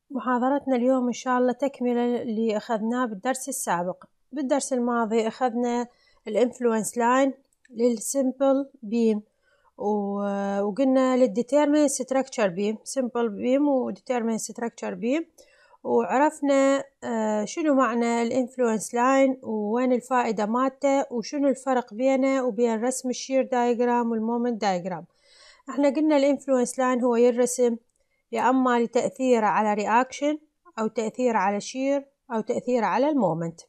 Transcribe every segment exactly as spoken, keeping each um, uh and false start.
محاضرتنا اليوم إن شاء الله تكملة اللي أخذناه بالدرس السابق. بالدرس الماضي أخذنا الانفلونس لاين للسيمبل بيم وقلنا للديتيرمين ستراكشر بيم سيمبل بيم وديتيرمين ستراكشر بيم، وعرفنا شنو معنى الانفلونس لاين وين الفائدة مالته وشنو الفرق بينه وبين رسم الشير دايجرام والمومنت دايجرام. احنا قلنا الانفلونس لاين هو يرسم يا أما لتأثيره على رياكشن أو تأثيره على شير أو تأثيره على المومنت.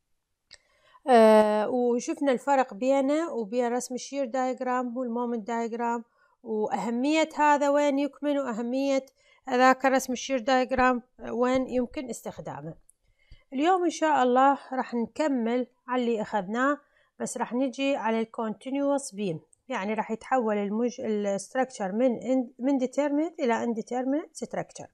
آه وشفنا الفرق بينه وبين رسم الشير دايجرام والمومنت دايجرام، وأهمية هذا وين يكمن وأهمية ذاك رسم الشير دايجرام وين يمكن استخدامه. اليوم إن شاء الله راح نكمل على اللي أخذناه، بس راح نجي على الكونتينيوس بيم، يعني راح يتحول المج... الستركتشر من من determinate إلى indeterminate structure.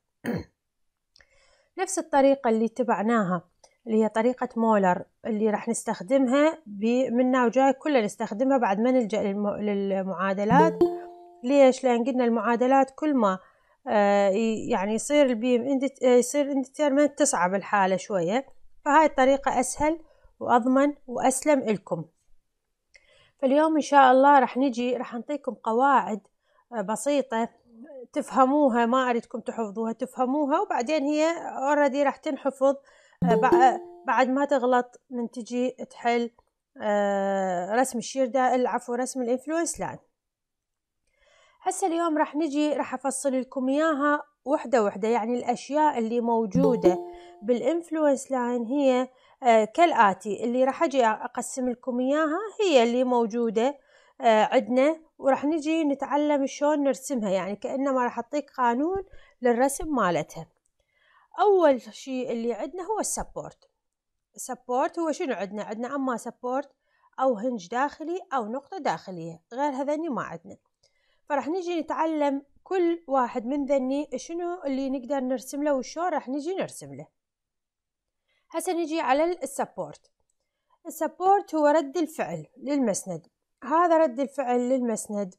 نفس الطريقة اللي اتبعناها اللي هي طريقة مولر اللي راح نستخدمها منا وجاي كلها نستخدمها بعد ما نلجأ للم... للمعادلات. ليش؟ لأن قلنا المعادلات كل ما آه يعني يصير البيم اندت... يصير indeterminate تصعب الحالة شوية، فهاي الطريقة أسهل وأضمن وأسلم إلكم. فاليوم إن شاء الله راح نجي راح نعطيكم قواعد بسيطة تفهموها، ما أريدكم تحفظوها، تفهموها وبعدين هي already راح تنحفظ بعد ما تغلط من تجي تحل رسم الشير ده العفو رسم الانفلونس لاين. هسه اليوم راح نجي راح أفصل لكم إياها وحدة وحدة، يعني الأشياء اللي موجودة بالانفلونس لاين هي آه كالآتي. اللي راح أجي أقسم لكم إياها هي اللي موجودة آه عندنا، وراح نجي نتعلم شلون نرسمها، يعني كأنما راح أعطيك قانون للرسم مالتها. أول شيء اللي عندنا هو السبورت. السبورت هو شنو عندنا؟ عندنا أما سبورت أو هنج داخلي أو نقطة داخلية، غير هذني ما عندنا. فراح نجي نتعلم كل واحد من ذني شنو اللي نقدر نرسم له وشلون راح نجي نرسم له. هسه نجي على السبورت. السبورت هو رد الفعل للمسند. هذا رد الفعل للمسند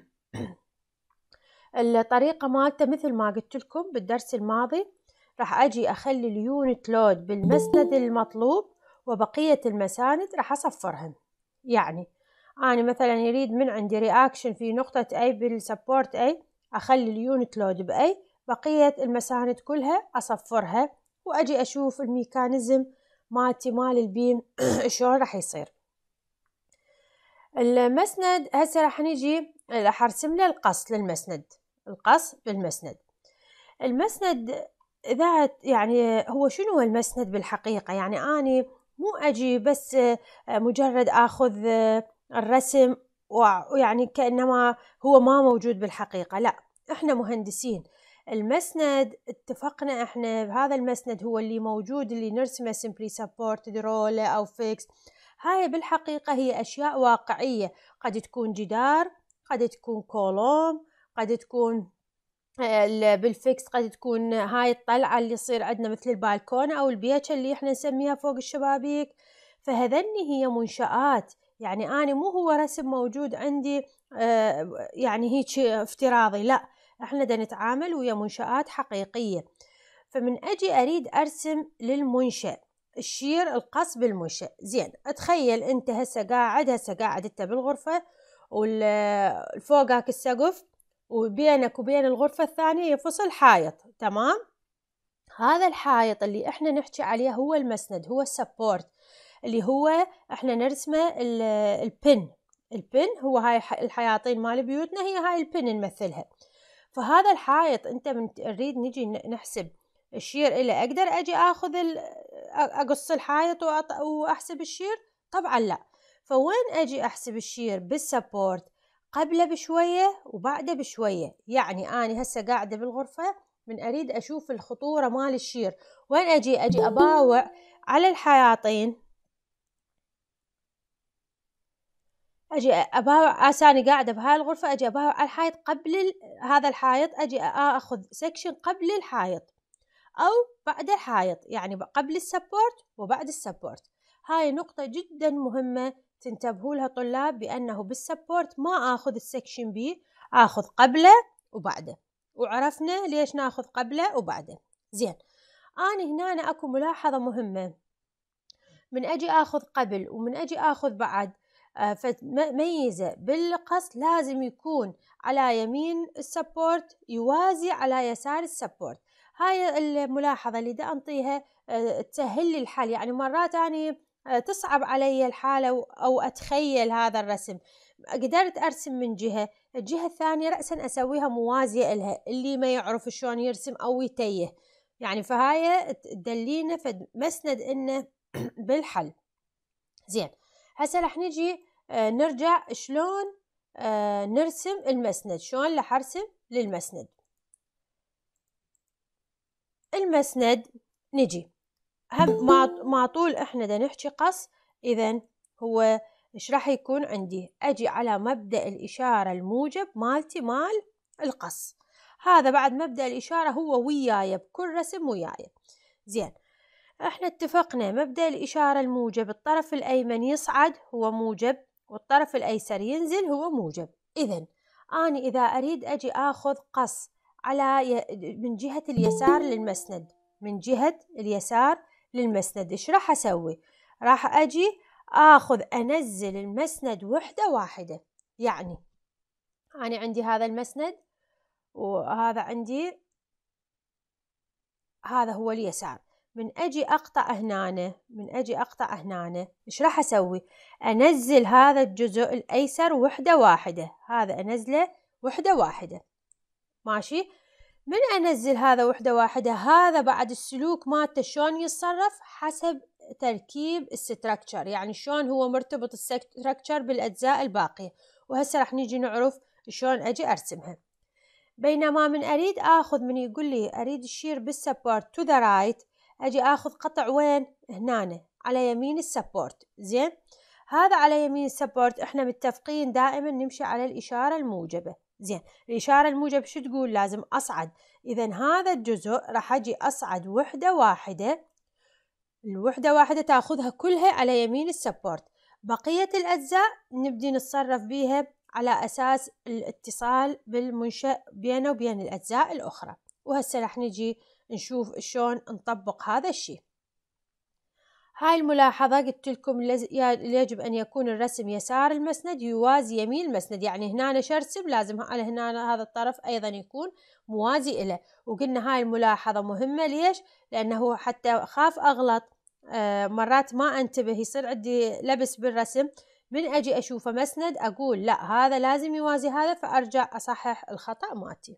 الطريقة مالته مثل ما قلت لكم بالدرس الماضي، راح أجي أخلي اليونت لود بالمسند المطلوب وبقية المساند راح أصفرهم. يعني أنا مثلا يريد من عندي رياكشن في نقطة A بالسبورت A، أخلي اليونت لود بأي، بقية المساند كلها أصفرها وأجي أشوف الميكانيزم مالتي مال البيم شلون راح يصير. المسند هسه راح نجي راح أرسم له القص للمسند، القص بالمسند. المسند ذات يعني هو شنو هو المسند بالحقيقة؟ يعني أنا مو أجي بس مجرد أخذ الرسم ويعني كأنما هو ما موجود بالحقيقة، لا، إحنا مهندسين. المسند اتفقنا إحنا بهذا المسند هو اللي موجود اللي نرسمه simply supported roll أو fix. هاي بالحقيقة هي أشياء واقعية، قد تكون جدار، قد تكون كولوم، قد تكون بالفيكس، قد تكون هاي الطلعة اللي يصير عندنا مثل البالكونة أو البيتشة اللي إحنا نسميها فوق الشبابيك. فهذني هي منشآت، يعني أنا مو هو رسم موجود عندي آه يعني هيك افتراضي، لا، إحنا دا نتعامل ويا منشآت حقيقية. فمن أجي أريد أرسم للمنشأ الشير القص بالمنشأ، زين أتخيل أنت هسه قاعد هسه قاعد أنت بالغرفة والفوقك السقف وبينك وبين الغرفة الثانية يفصل حائط، تمام؟ هذا الحائط اللي احنا نحكي عليه هو المسند، هو السبورت اللي هو احنا نرسمه البن. البن هو هاي الحياطين مال بيوتنا، هي هاي البن نمثلها. فهذا الحائط انت من نريد نجي نحسب الشير إلى أقدر أجي أخذ أقص الحائط وأحسب الشير؟ طبعا لا. فوين أجي أحسب الشير؟ بالسبورت، قبله بشوية وبعده بشوية. يعني أنا هسه قاعدة بالغرفة من أريد أشوف الخطورة مال الشير، وين أجي أجي أباوع على الحياطين، أجي أباوع أساني قاعدة بهاي الغرفة، أجي أباوع على الحائط قبل هذا الحائط، أجي أخذ سكشن قبل الحائط أو بعد الحائط، يعني قبل السبورت وبعد السبورت. هاي نقطة جدا مهمة تنتبهوا لها طلاب، بأنه بالسبورت ما أخذ السكشن بي، أخذ قبله وبعده. وعرفنا ليش ناخذ قبله وبعده. زين، أنا هنا أنا أكو ملاحظة مهمة، من أجي أخذ قبل ومن أجي أخذ بعد آه فميزة بالقص لازم يكون على يمين السبورت يوازي على يسار السبورت. هاي الملاحظة اللي دا أنطيها آه تسهل لي الحل، يعني مرات أنا آه تصعب علي الحالة أو أتخيل هذا الرسم، قدرت أرسم من جهة، الجهة الثانية رأسا أسويها موازية إلها، اللي ما يعرف شلون يرسم أو يتيه يعني، فهاي تدلينا فمسند إنه بالحل. زين، هسه رح نجي آه نرجع شلون آه نرسم المسند، شلون رح ارسم للمسند. المسند نجي هم ما طول احنا دا نحكي قص، اذا هو ايش راح يكون عندي؟ اجي على مبدأ الاشارة الموجب مالتي مال القص، هذا بعد مبدأ الاشارة هو وياي بكل رسم وياي. زين، احنا اتفقنا مبدأ الإشارة الموجب الطرف الأيمن يصعد هو موجب والطرف الأيسر ينزل هو موجب. إذن أنا إذا أريد أجي أخذ قص على ي... من جهة اليسار للمسند، من جهة اليسار للمسند إيش راح أسوي؟ راح أجي أخذ أنزل المسند وحدة واحدة، يعني أنا عندي هذا المسند وهذا عندي هذا هو اليسار، من أجي أقطع هنا من أجي أقطع هنا إيش راح أسوي؟ أنزل هذا الجزء الأيسر وحدة واحدة، هذا أنزله وحدة واحدة، ماشي؟ من أنزل هذا وحدة واحدة، هذا بعد السلوك مالته شلون يتصرف حسب تركيب الستركتشر، يعني شلون هو مرتبط الستركتشر بالأجزاء الباقية، وهسه راح نيجي نعرف شلون أجي أرسمها. بينما من أريد أخذ من يقول لي أريد الشير بالسبورت تو ذا رايت، أجي أخذ قطع وين؟ هنا على يمين السبورت. زين، هذا على يمين السبورت إحنا متفقين دائما نمشي على الإشارة الموجبة. زين، الإشارة الموجبة شو تقول؟ لازم أصعد، إذا هذا الجزء راح أجي أصعد وحدة واحدة، الوحدة واحدة تأخذها كلها على يمين السبورت، بقية الأجزاء نبدي نتصرف بيها على أساس الاتصال بالمنشأ بينه وبين الأجزاء الأخرى. وهسه رح نجي نشوف شلون نطبق هذا الشيء. هاي الملاحظة قلت لكم يجب أن يكون الرسم يسار المسند يوازي يمين المسند، يعني هنا شرسم لازم على هنا هذا الطرف أيضا يكون موازي إله. وقلنا هاي الملاحظة مهمة، ليش؟ لأنه حتى خاف أغلط آه مرات ما أنتبه يصير عندي لبس بالرسم، من أجي أشوفه مسند أقول لا هذا لازم يوازي هذا، فأرجع أصحح الخطأ مالتي.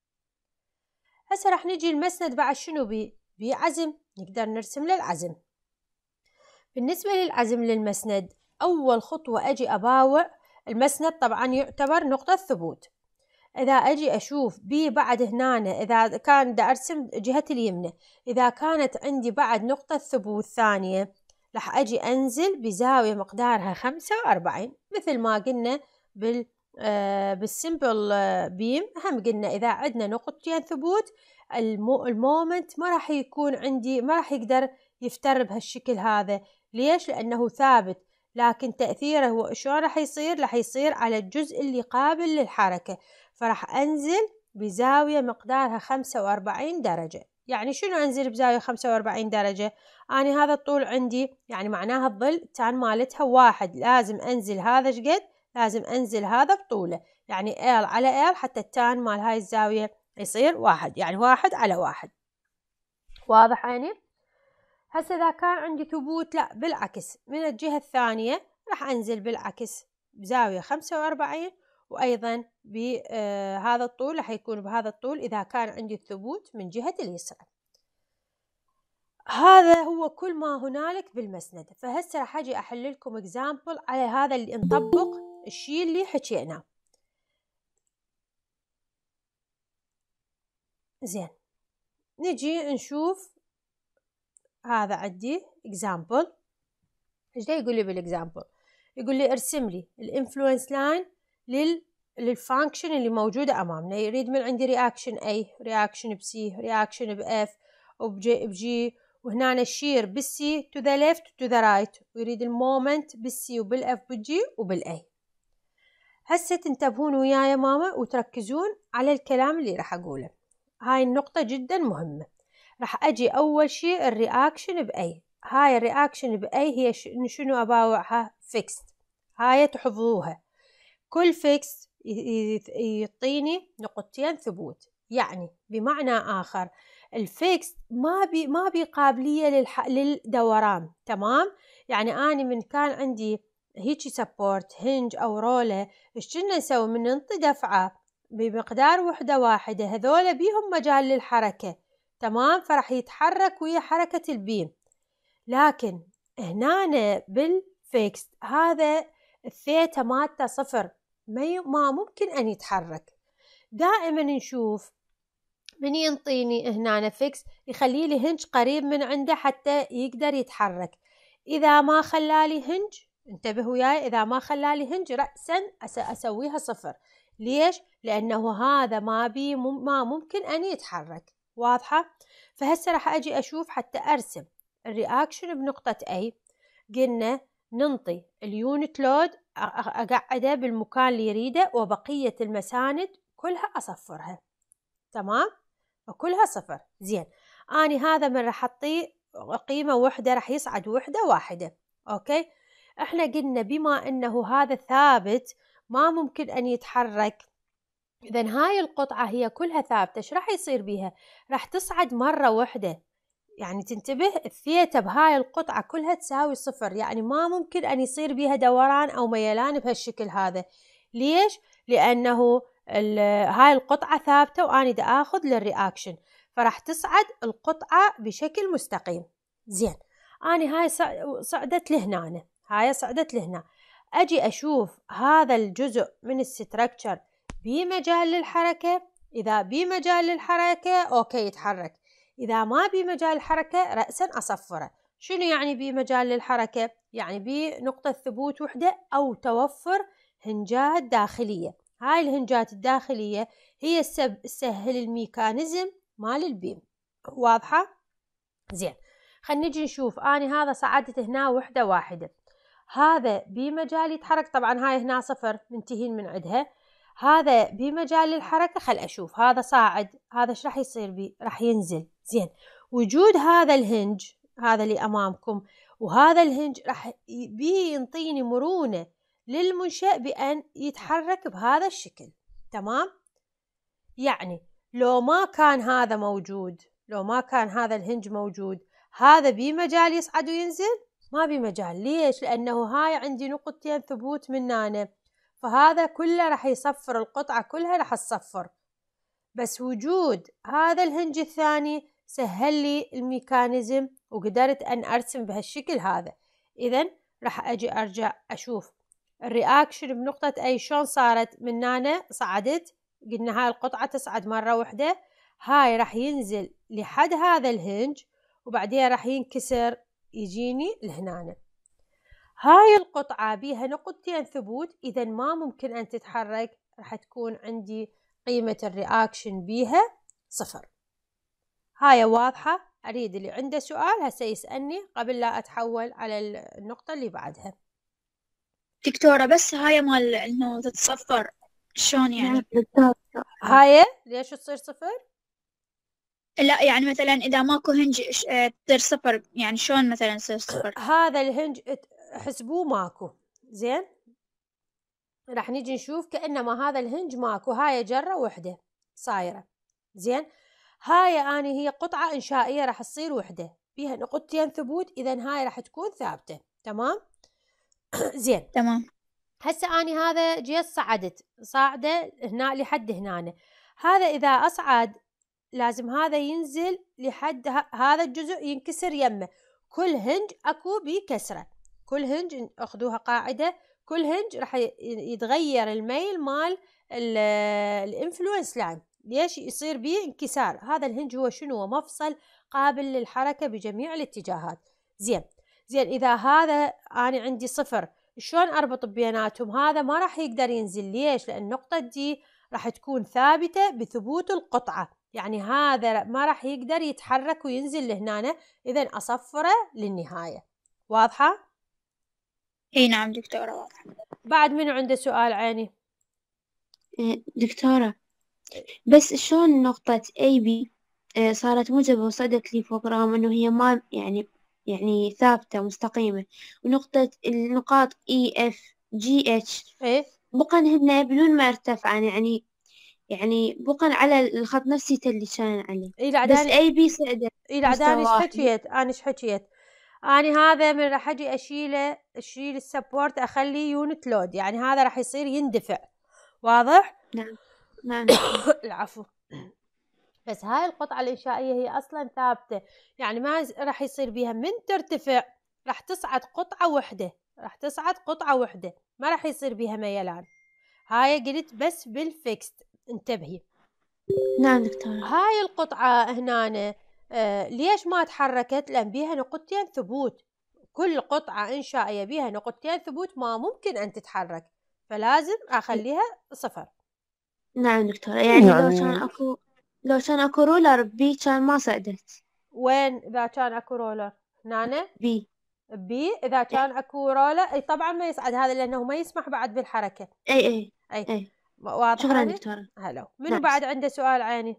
هسه راح نجي المسند بعد شنو بي؟ بي عزم، نقدر نرسم للعزم. بالنسبة للعزم للمسند أول خطوة أجي أباوع المسند، طبعا يعتبر نقطة ثبوت. إذا أجي أشوف بي بعد هنا، إذا كان دا أرسم جهة اليمنى، إذا كانت عندي بعد نقطة ثبوت ثانية راح أجي أنزل بزاوية مقدارها خمسة وأربعين، مثل ما قلنا بال آه بالسمبل آه بيم. هم قلنا إذا عندنا نقطتين ثبوت المو المومنت ما راح يكون عندي، ما راح يقدر يفتر بهالشكل هذا. ليش؟ لأنه ثابت، لكن تأثيره هو شلون راح يصير؟ راح يصير على الجزء اللي قابل للحركة، فراح أنزل بزاوية مقدارها خمسة وأربعين درجة. يعني شنو أنزل بزاوية خمسة وأربعين درجة؟ أنا هذا الطول عندي، يعني معناها الظل تان مالتها واحد، لازم أنزل هذا شقد، لازم أنزل هذا بطوله، يعني إل على إل حتى التان مال هاي الزاوية يصير واحد، يعني واحد على واحد. واضح عيني؟ هسه إذا كان عندي ثبوت لا بالعكس، من الجهة الثانية راح أنزل بالعكس بزاوية خمسة وأربعين، وأيضا بهذا الطول راح يكون بهذا الطول إذا كان عندي الثبوت من جهة اليسار. هذا هو كل ما هنالك بالمسند. فهسه راح أجي أحل لكم إكزامبل على هذا اللي نطبق الشيء اللي حكيناه. زين، نجي نشوف هذا عندي إكزامبل. إيش ده يقول لي بالإكزامبل؟ يقول لي ارسم لي الانفلونس لاين لل للفانكشن اللي موجودة أمامنا. يريد من عندي رياكشن A، رياكشن بسي، رياكشن بإف، وبجي بجي، وهنا الشير بالسي تو ذا ليفت تو ذا رايت، ويريد المومنت بالسي وبالإف بالجي وبالأي. هسه تنتبهون وياي يا ماما وتركزون على الكلام اللي راح أقوله، هاي النقطة جدا مهمة. راح أجي أول شي الرياكشن بأي. هاي الرياكشن بأي هي شنو أباوعها؟ فيكست. هاي تحفظوها، كل فيكس يعطيني نقطتين ثبوت. يعني بمعنى آخر الفيكس ما بي ما بي قابلية للح... للدوران. تمام؟ يعني أنا من كان عندي هيجي سبورت هنج أو رولة، إيش كنا نسوي؟ من ننطي دفعة بمقدار وحدة واحدة، هذول بيهم مجال للحركة. تمام؟ فرح يتحرك ويا حركة البيم. لكن هنا بالفيكس هذا الثيتا مالته صفر، ما ما ممكن أن يتحرك. دائما نشوف من ينطيني هنا فيكس يخلي لي هنج قريب من عنده حتى يقدر يتحرك. إذا ما خلالي هنج، انتبهوا وياي، إذا ما خلالي هنج رأسا أسويها صفر. ليش؟ لأنه هذا ما بي ما ممكن أن يتحرك. واضحة؟ فهسه راح أجي أشوف حتى أرسم الرياكشن بنقطة A. قلنا ننطي اليونت لود أقعده بالمكان اللي يريده، وبقية المساند كلها أصفرها. تمام؟ وكلها صفر. زين، أني هذا من راح أعطيه قيمة وحدة، راح يصعد وحدة واحدة. أوكي؟ إحنا قلنا بما أنه هذا ثابت ما ممكن أن يتحرك، إذن هاي القطعة هي كلها ثابتة. إيش راح يصير بيها؟ راح تصعد مرة واحدة. يعني تنتبه، الثيتا بهاي القطعة كلها تساوي صفر، يعني ما ممكن أن يصير بيها دوران أو ميلان بهالشكل هذا. ليش؟ لأنه هاي القطعة ثابتة وأنا دا أخذ للرياكشن، فراح تصعد القطعة بشكل مستقيم. زين، أنا هاي صعدت لهنا، هاي صعدت لهنا. أجي أشوف هذا الجزء من الستركتشر بمجال للحركة. إذا بمجال للحركة أوكي يتحرك، إذا ما بمجال الحركة رأسا أصفره. شنو يعني بمجال للحركة؟ يعني بنقطة ثبوت وحدة أو توفر هنجات داخلية. هاي الهنجات الداخلية هي تسهل الميكانيزم مال البيم. واضحة؟ زين، خلينا نجي نشوف. أنا هذا صعدت هنا وحدة واحدة، هذا بمجال يتحرك. طبعا هاي هنا صفر منتهين من عندها. هذا بمجال الحركة، خل أشوف هذا صاعد، هذا ايش راح يصير بيه؟ راح ينزل. زين، وجود هذا الهنج هذا اللي أمامكم وهذا الهنج راح بيه ينطيني مرونة للمنشأ بأن يتحرك بهذا الشكل. تمام؟ يعني لو ما كان هذا موجود، لو ما كان هذا الهنج موجود، هذا بمجال يصعد وينزل؟ ما بمجال. ليش؟ لأنه هاي عندي نقطتين ثبوت من هنا، فهذا كله راح يصفر، القطعة كلها راح تصفر. بس وجود هذا الهنج الثاني سهل لي الميكانيزم وقدرت أن أرسم بهالشكل هذا. إذن راح أجي أرجع أشوف الرياكشن بنقطة أي شلون صارت. من هنا صعدت، قلنا هاي القطعة تصعد مرة واحدة، هاي راح ينزل لحد هذا الهنج وبعدين راح ينكسر يجيني لهنا. هاي القطعة بيها نقطتين ثبوت، إذا ما ممكن أن تتحرك، راح تكون عندي قيمة الرياكشن بيها صفر. هاي واضحة؟ أريد اللي عنده سؤال هسه يسألني قبل لا أتحول على النقطة اللي بعدها. دكتورة بس هاي مال إنه تتصفر شلون يعني؟ هاي ليش تصير صفر؟ لا يعني مثلا إذا ماكو هنج تصير صفر، يعني شلون مثلا تصير صفر؟ هذا الهنج حسبوه ماكو. زين، راح نيجي نشوف كأنما هذا الهنج ماكو، هاي جرة وحدة صايرة. زين، هاي أني هي قطعة إنشائية راح تصير وحدة فيها نقطتين ثبوت، إذن هاي راح تكون ثابتة. تمام؟ زين، تمام. هسه أني هذا جيت صعدت صاعدة هنا لحد هنا، هذا إذا أصعد لازم هذا ينزل لحد هذا الجزء ينكسر يمه. كل هنج أكو بكسرة، كل هنج أخذوها قاعدة، كل هنج راح يتغير الميل مال الانفلونس لاين. ليش يصير بيه انكسار؟ هذا الهنج هو شنو؟ هو مفصل قابل للحركة بجميع الاتجاهات. زين زين إذا هذا أنا عندي صفر، شلون أربط بيناتهم؟ هذا ما راح يقدر ينزل. ليش؟ لأن النقطة دي راح تكون ثابتة بثبوت القطعة، يعني هذا ما راح يقدر يتحرك وينزل لهنا، إذن أصفره للنهاية. واضحة؟ اي نعم دكتورة واضحة. بعد منو عنده سؤال عيني؟ دكتورة بس شلون نقطة A B آه، صارت موجبة وصعدت لي فوق، رغم إنه هي ما يعني يعني ثابتة مستقيمة. ونقطة النقاط E F G H ايه بقن هن بدون ما ارتفعن، يعني يعني بقن على الخط نفسي اللي كان عليه. اي بس العداني A B صعدت اي مستوى العداني ايش واحد. حكيت انا ايش حكيت اني هذا من راح اجي اشيله اشيل السبورت اخليه يونت لود، يعني هذا راح يصير يندفع. واضح؟ نعم نعم دكتور. العفو. بس هاي القطعة الإنشائية هي أصلا ثابتة، يعني ما ز- راح يصير بيها من ترتفع راح تصعد قطعة وحدة، راح تصعد قطعة وحدة، ما راح يصير بيها ميلان. هاي قلت بس بالفيكست، انتبهي. نعم دكتورة. هاي القطعة هنا آه ليش ما تحركت؟ لأن بيها نقطتين ثبوت. كل قطعة إنشائية بيها نقطتين ثبوت ما ممكن أن تتحرك، فلازم أخليها صفر. نعم دكتورة، يعني لو كان يعني أكو لو كان أكو رولر بي كان ما صعدت. وين إذا كان أكو رولر؟ هنا بي بي إذا كان أكو رولر أي طبعا ما يصعد هذا، لأنه ما يسمح بعد بالحركة. أي أي أي أي. واضح شكرا عيني؟ دكتورة. هلو. منو نعم. بعد عنده سؤال عيني؟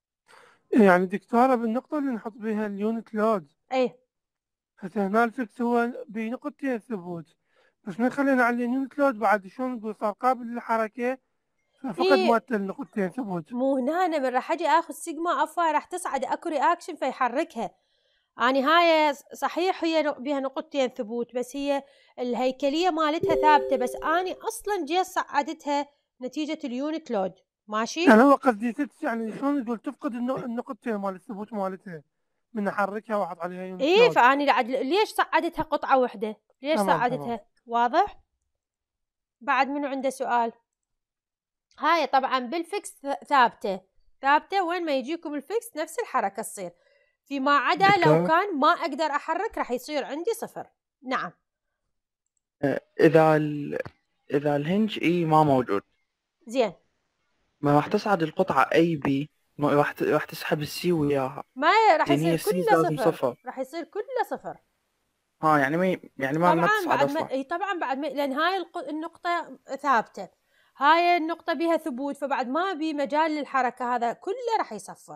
يعني دكتورة بالنقطة اللي نحط بها اليونت لود، أي هسه هنا الفكس هو بنقطتين ثبوت، بس ما خلينا على اليونت لود بعد شلون نقول صار قابل للحركة، فقد إيه مات النقطتين ثبوت. مو هنا من راح أجي آخذ سيجما أفا راح تصعد أكو رياكشن فيحركها. أني هاي صحيح هي نق- بيها نقطتين ثبوت، بس هي الهيكلية مالتها ثابتة، بس أني أصلا جيت صعدتها نتيجة اليونت لود. ماشي؟ يعني هو قصدي ست يعني شلون نقول تفقد النق- النقطتين مال الثبوت مالتها من احركها واحط عليها يونت إيه لود. فأني لعد ليش صعدتها قطعة واحدة؟ ليش تمام صعدتها؟ تمام. واضح؟ بعد منو عنده سؤال؟ هاي طبعا بالفيكس ثابتة ثابتة، وين ما يجيكم الفيكس نفس الحركة تصير، فيما عدا لو دكتور كان ما أقدر أحرك راح يصير عندي صفر. نعم آه، إذا ال... إذا الهنج إي ما موجود، زين، ما راح تصعد القطعة أي بي، ما راح ت... راح تسحب السي وياها، ما راح يعني هي يصير السي كله لازم صفر، صفر. راح يصير كله صفر. ها يعني ما ي- يعني ما ما طبعا تصعد بعد ما أصلا. اي طبعا بعد ما لأن هاي الق... النقطة ثابتة، هاي النقطة بيها ثبوت، فبعد ما بي مجال للحركة، هذا كله راح يصفر.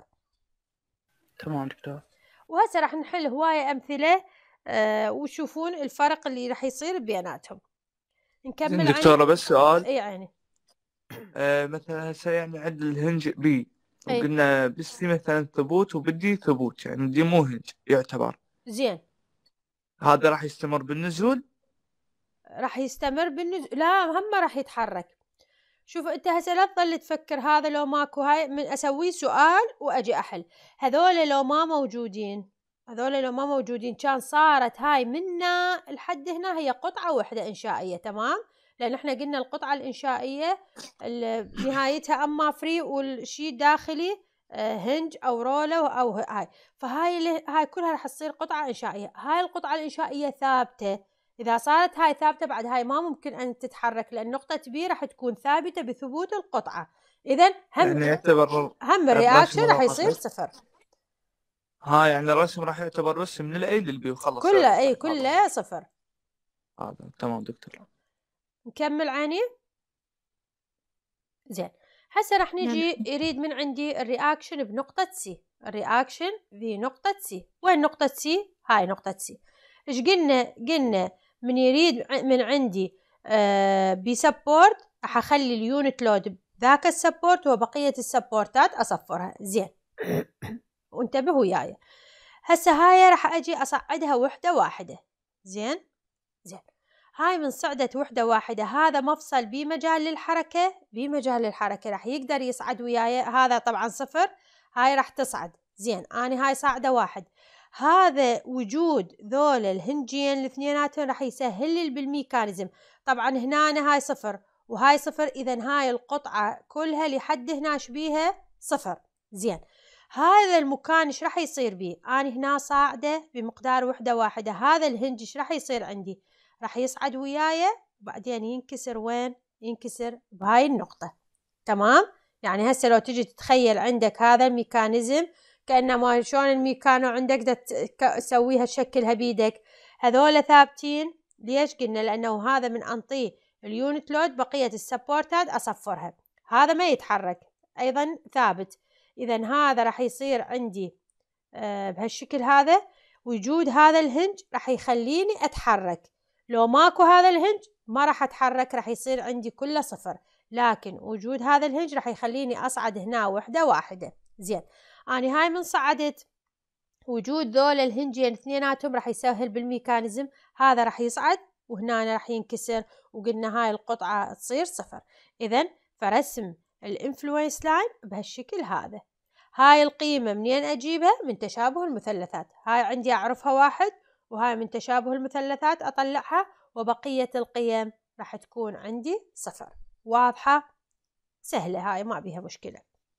تمام دكتور. وهسه راح نحل هواية أمثلة آه وتشوفون الفرق اللي راح يصير بيناتهم. زين نكمل عني. دكتورة بس سؤال. اي عيني. آه مثلا هسه يعني عند الهنج بي اي وقلنا بسي مثلا ثبوت وبدي ثبوت، يعني دي مو هنج يعتبر، زين هذا راح يستمر بالنزول؟ راح يستمر بالنزول، لا هم راح يتحرك. شوف انت هسه لا تظل تفكر هذا لو ماكو، هاي من اسوي سؤال واجي احل. هذول لو ما موجودين، هذول لو ما موجودين كان صارت هاي منا لحد هنا هي قطعة واحدة إنشائية. تمام؟ لأن احنا قلنا القطعة الإنشائية ال- نهايتها أما فري والشيء داخلي آه، هنج أو رولة أو هاي، فهاي اللي- هاي كلها راح تصير قطعة إنشائية. هاي القطعة الإنشائية ثابتة، إذا صارت هاي ثابتة بعد هاي ما ممكن أن تتحرك، لأن نقطة بي راح تكون ثابتة بثبوت القطعة. إذن هم يعني يعتبر هم الرسم الرياكشن راح يصير راح صفر. ها يعني الرسم راح يعتبر رسم من الاي للبي وخلص. كله أي هذا كله صفر. هذا تمام دكتور. نكمل عيني. زين هسه راح نعم. نجي يريد من عندي الرياكشن بنقطة سي، الرياكشن في نقطة سي. وين نقطة سي؟ هاي نقطة سي. ايش قلنا؟ قلنا من يريد من عندي آه بسبورت راح اخلي اليونت لود ذاك السبورت وبقية السبورتات اصفرها. زين وانتبهوا وياي، هسه هاي راح اجي اصعدها وحدة واحدة. زين زين هاي من صعدت وحدة واحدة، هذا مفصل بمجال للحركة، بمجال للحركة راح يقدر يصعد وياي، هذا طبعا صفر، هاي راح تصعد. زين أنا هاي صاعدة واحد، هذا وجود ذول الهنجين الاثنيناتهم راح يسهل لي بالميكانيزم. طبعا هنا هاي صفر وهاي صفر، إذن هاي القطعة كلها لحد هنا شبيها صفر. زين هذا المكان ايش راح يصير بيه؟ أنا هنا صاعدة بمقدار وحدة واحدة، هذا الهنج ايش راح يصير عندي؟ راح يصعد وياي وبعدين ينكسر. وين؟ ينكسر بهاي النقطة. تمام؟ يعني هسه لو تجي تتخيل عندك هذا الميكانيزم كأنما شلون الميكانو عندك دا تسويها تشكلها بيدك، هذول ثابتين. ليش قلنا؟ لأنه هذا من أنطيه اليونت لود، بقية السبورتات أصفرها، هذا ما يتحرك أيضا ثابت. إذا هذا راح يصير عندي آه بهالشكل هذا. وجود هذا الهنج راح يخليني أتحرك. لو ماكو هذا الهنج ما راح أتحرك، راح يصير عندي كله صفر. لكن وجود هذا الهنج راح يخليني أصعد هنا وحدة واحدة. زين، أنا هاي من صعدت، وجود ذول الهنجين اثنيناتهم راح يسهل بالميكانيزم. هذا راح يصعد وهنا راح ينكسر، وقلنا هاي القطعة تصير صفر. إذن فرسم الانفلونس لاين بهالشكل هذا. هاي القيمة منين أجيبها؟ من تشابه المثلثات. هاي عندي أعرفها واحد، وهاي من تشابه المثلثات أطلعها، وبقية القيم راح تكون عندي صفر. واضحة؟ سهلة هاي، ما بيها مشكلة.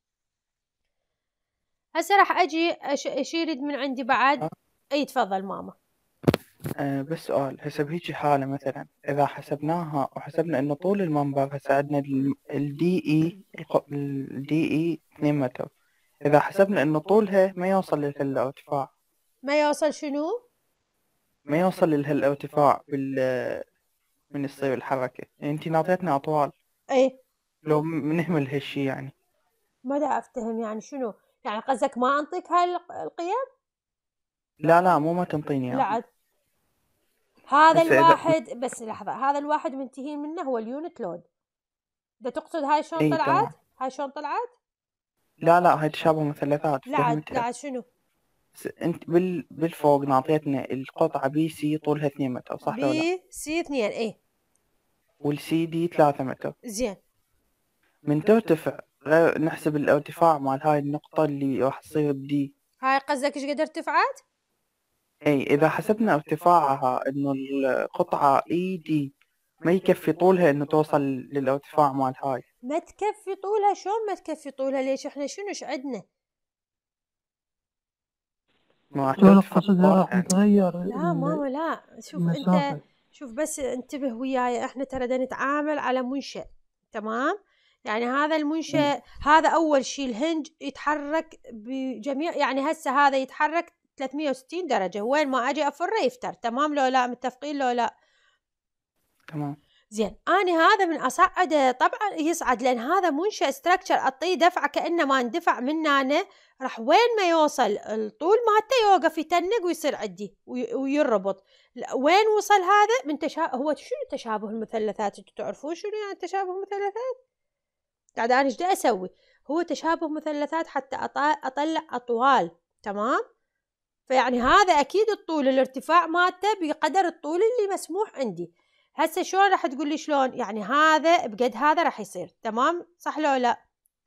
هسه راح أجي أش... أشيرد من عندي بعد. أي تفضل ماما. أه بس سؤال، هسه بهيجي حالة مثلا إذا حسبناها وحسبنا إنه طول المنبر هسه عندنا الدي إي الدي إي اثنين متر، إذا حسبنا إنه طولها ما يوصل لهالارتفاع، ما يوصل شنو؟ ما يوصل لهالارتفاع بال من يصير الحركة، يعني أنتي ناطيتنا أطوال. أي لو بنهمل هالشي يعني ما دا أفتهم يعني شنو؟ يعني قصدك ما أنطيك هاي القيم؟ لا لا مو ما تنطيني لا يعني. عاد هذا هسه إذا الواحد بس لحظة، هذا الواحد منتهين منه هو اليونت لود. ده تقصد هاي شلون إي طلعت؟ تمام. هاي شلون طلعت؟ لا لا هاي تشابه مثلثات لا عاد لا فهمتها. عاد شنو؟ س- انت بال بالفوق ناطيتنا القطعة بي سي طولها اثنين متر صح ولا لا؟ بي سي اثنين. ايه والسي دي ثلاثة متر. زين. من ترتفع غير نحسب الارتفاع مال هاي النقطة اللي راح تصير بدي. هاي قصدك ايش قد ارتفعت؟ اي اذا حسبنا ارتفاعها انه القطعة اي دي ما يكفي طولها انه توصل للارتفاع مال هاي. ما تكفي طولها؟ شلون ما تكفي طولها؟ ليش احنا شنو ايش عندنا؟ ما شلون ترتفع قصدها راح يعني. يتغير لا ال- ماما لا، شوف المسافة. انت شوف بس انتبه وياي، احنا ترى دا نتعامل على منشأ، تمام؟ يعني هذا المنشأ هذا اول شيء الهنج يتحرك بجميع، يعني هسه هذا يتحرك ثلاثمية وستين درجة، وين ما اجي افره يفتر، تمام لو لا؟ متفقين لو لا؟ تمام. زين، أنا هذا من أصعده طبعا يصعد، لأن هذا منشأ ستراكشر أعطيه دفعة كأنما اندفع منه أنا، راح وين ما يوصل الطول مالته يوقف يتنق ويصير عدي ويربط. وين وصل هذا؟ من تشابه. هو شنو تشابه المثلثات؟ انتوا تعرفون شنو يعني تشابه المثلثات؟ قاعد أنا ايش دا أسوي؟ هو تشابه مثلثات حتى أطلع أطوال، تمام؟ فيعني هذا أكيد الطول الارتفاع مالته بقدر الطول اللي مسموح عندي. هسه شلون راح تقول لي شلون؟ يعني هذا بقد هذا راح يصير، تمام صح لو لا؟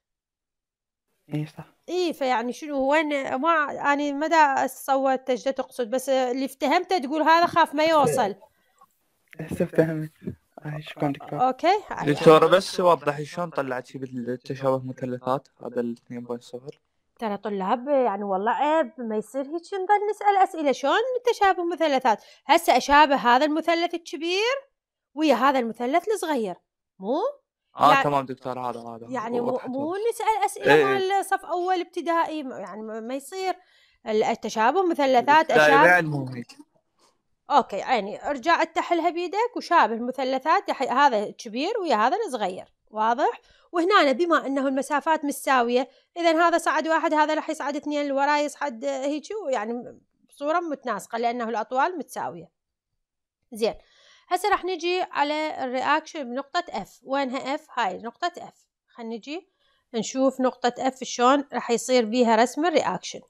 اي صح. اي فيعني شنو وين ما اني ما دا اتصور ايش تقصد، بس اللي افتهمته تقول هذا خاف ما يوصل. هسه فهمت. شكرا دكتور. اوكي دكتورة بس وضحي شلون طلعتي بالتشابه مثلثات هذا ال اثنين فاصلة صفر؟ ترى طلاب يعني والله عيب ما يصير هيك نظل نسأل أسئلة. شلون تشابه مثلثات؟ هسه أشابه هذا المثلث الكبير ويا هذا المثلث الصغير، مو؟ اه يعني تمام دكتور، هذا هذا يعني مو, وضحت مو وضحت. نسأل أسئلة إيه. مال صف أول ابتدائي، يعني ما يصير التشابه مثلثات. لا أشابه يعلمهم هيك. أوكي عيني، ارجع اتحلها بيدك وشابه المثلثات، هذا كبير ويا هذا الصغير، واضح؟ وهنا بما أنه المسافات متساوية، إذا هذا صعد واحد هذا راح يصعد اثنين، اللي وراه يصعد هيك، يعني بصورة متناسقة لأنه الأطوال متساوية. زين، هسه راح نجي على الرياكشن بنقطة F. وينها F؟ هاي نقطة F. خلينا نجي نشوف نقطة F شلون راح يصير بيها رسم الرياكشن.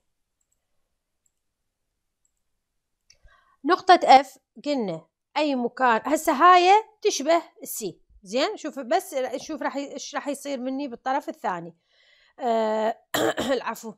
نقطة F قلنا أي مكان، هسه هاي تشبه السي. زين، شوف بس شوف راح ايش راح يصير مني بالطرف الثاني. آه العفو.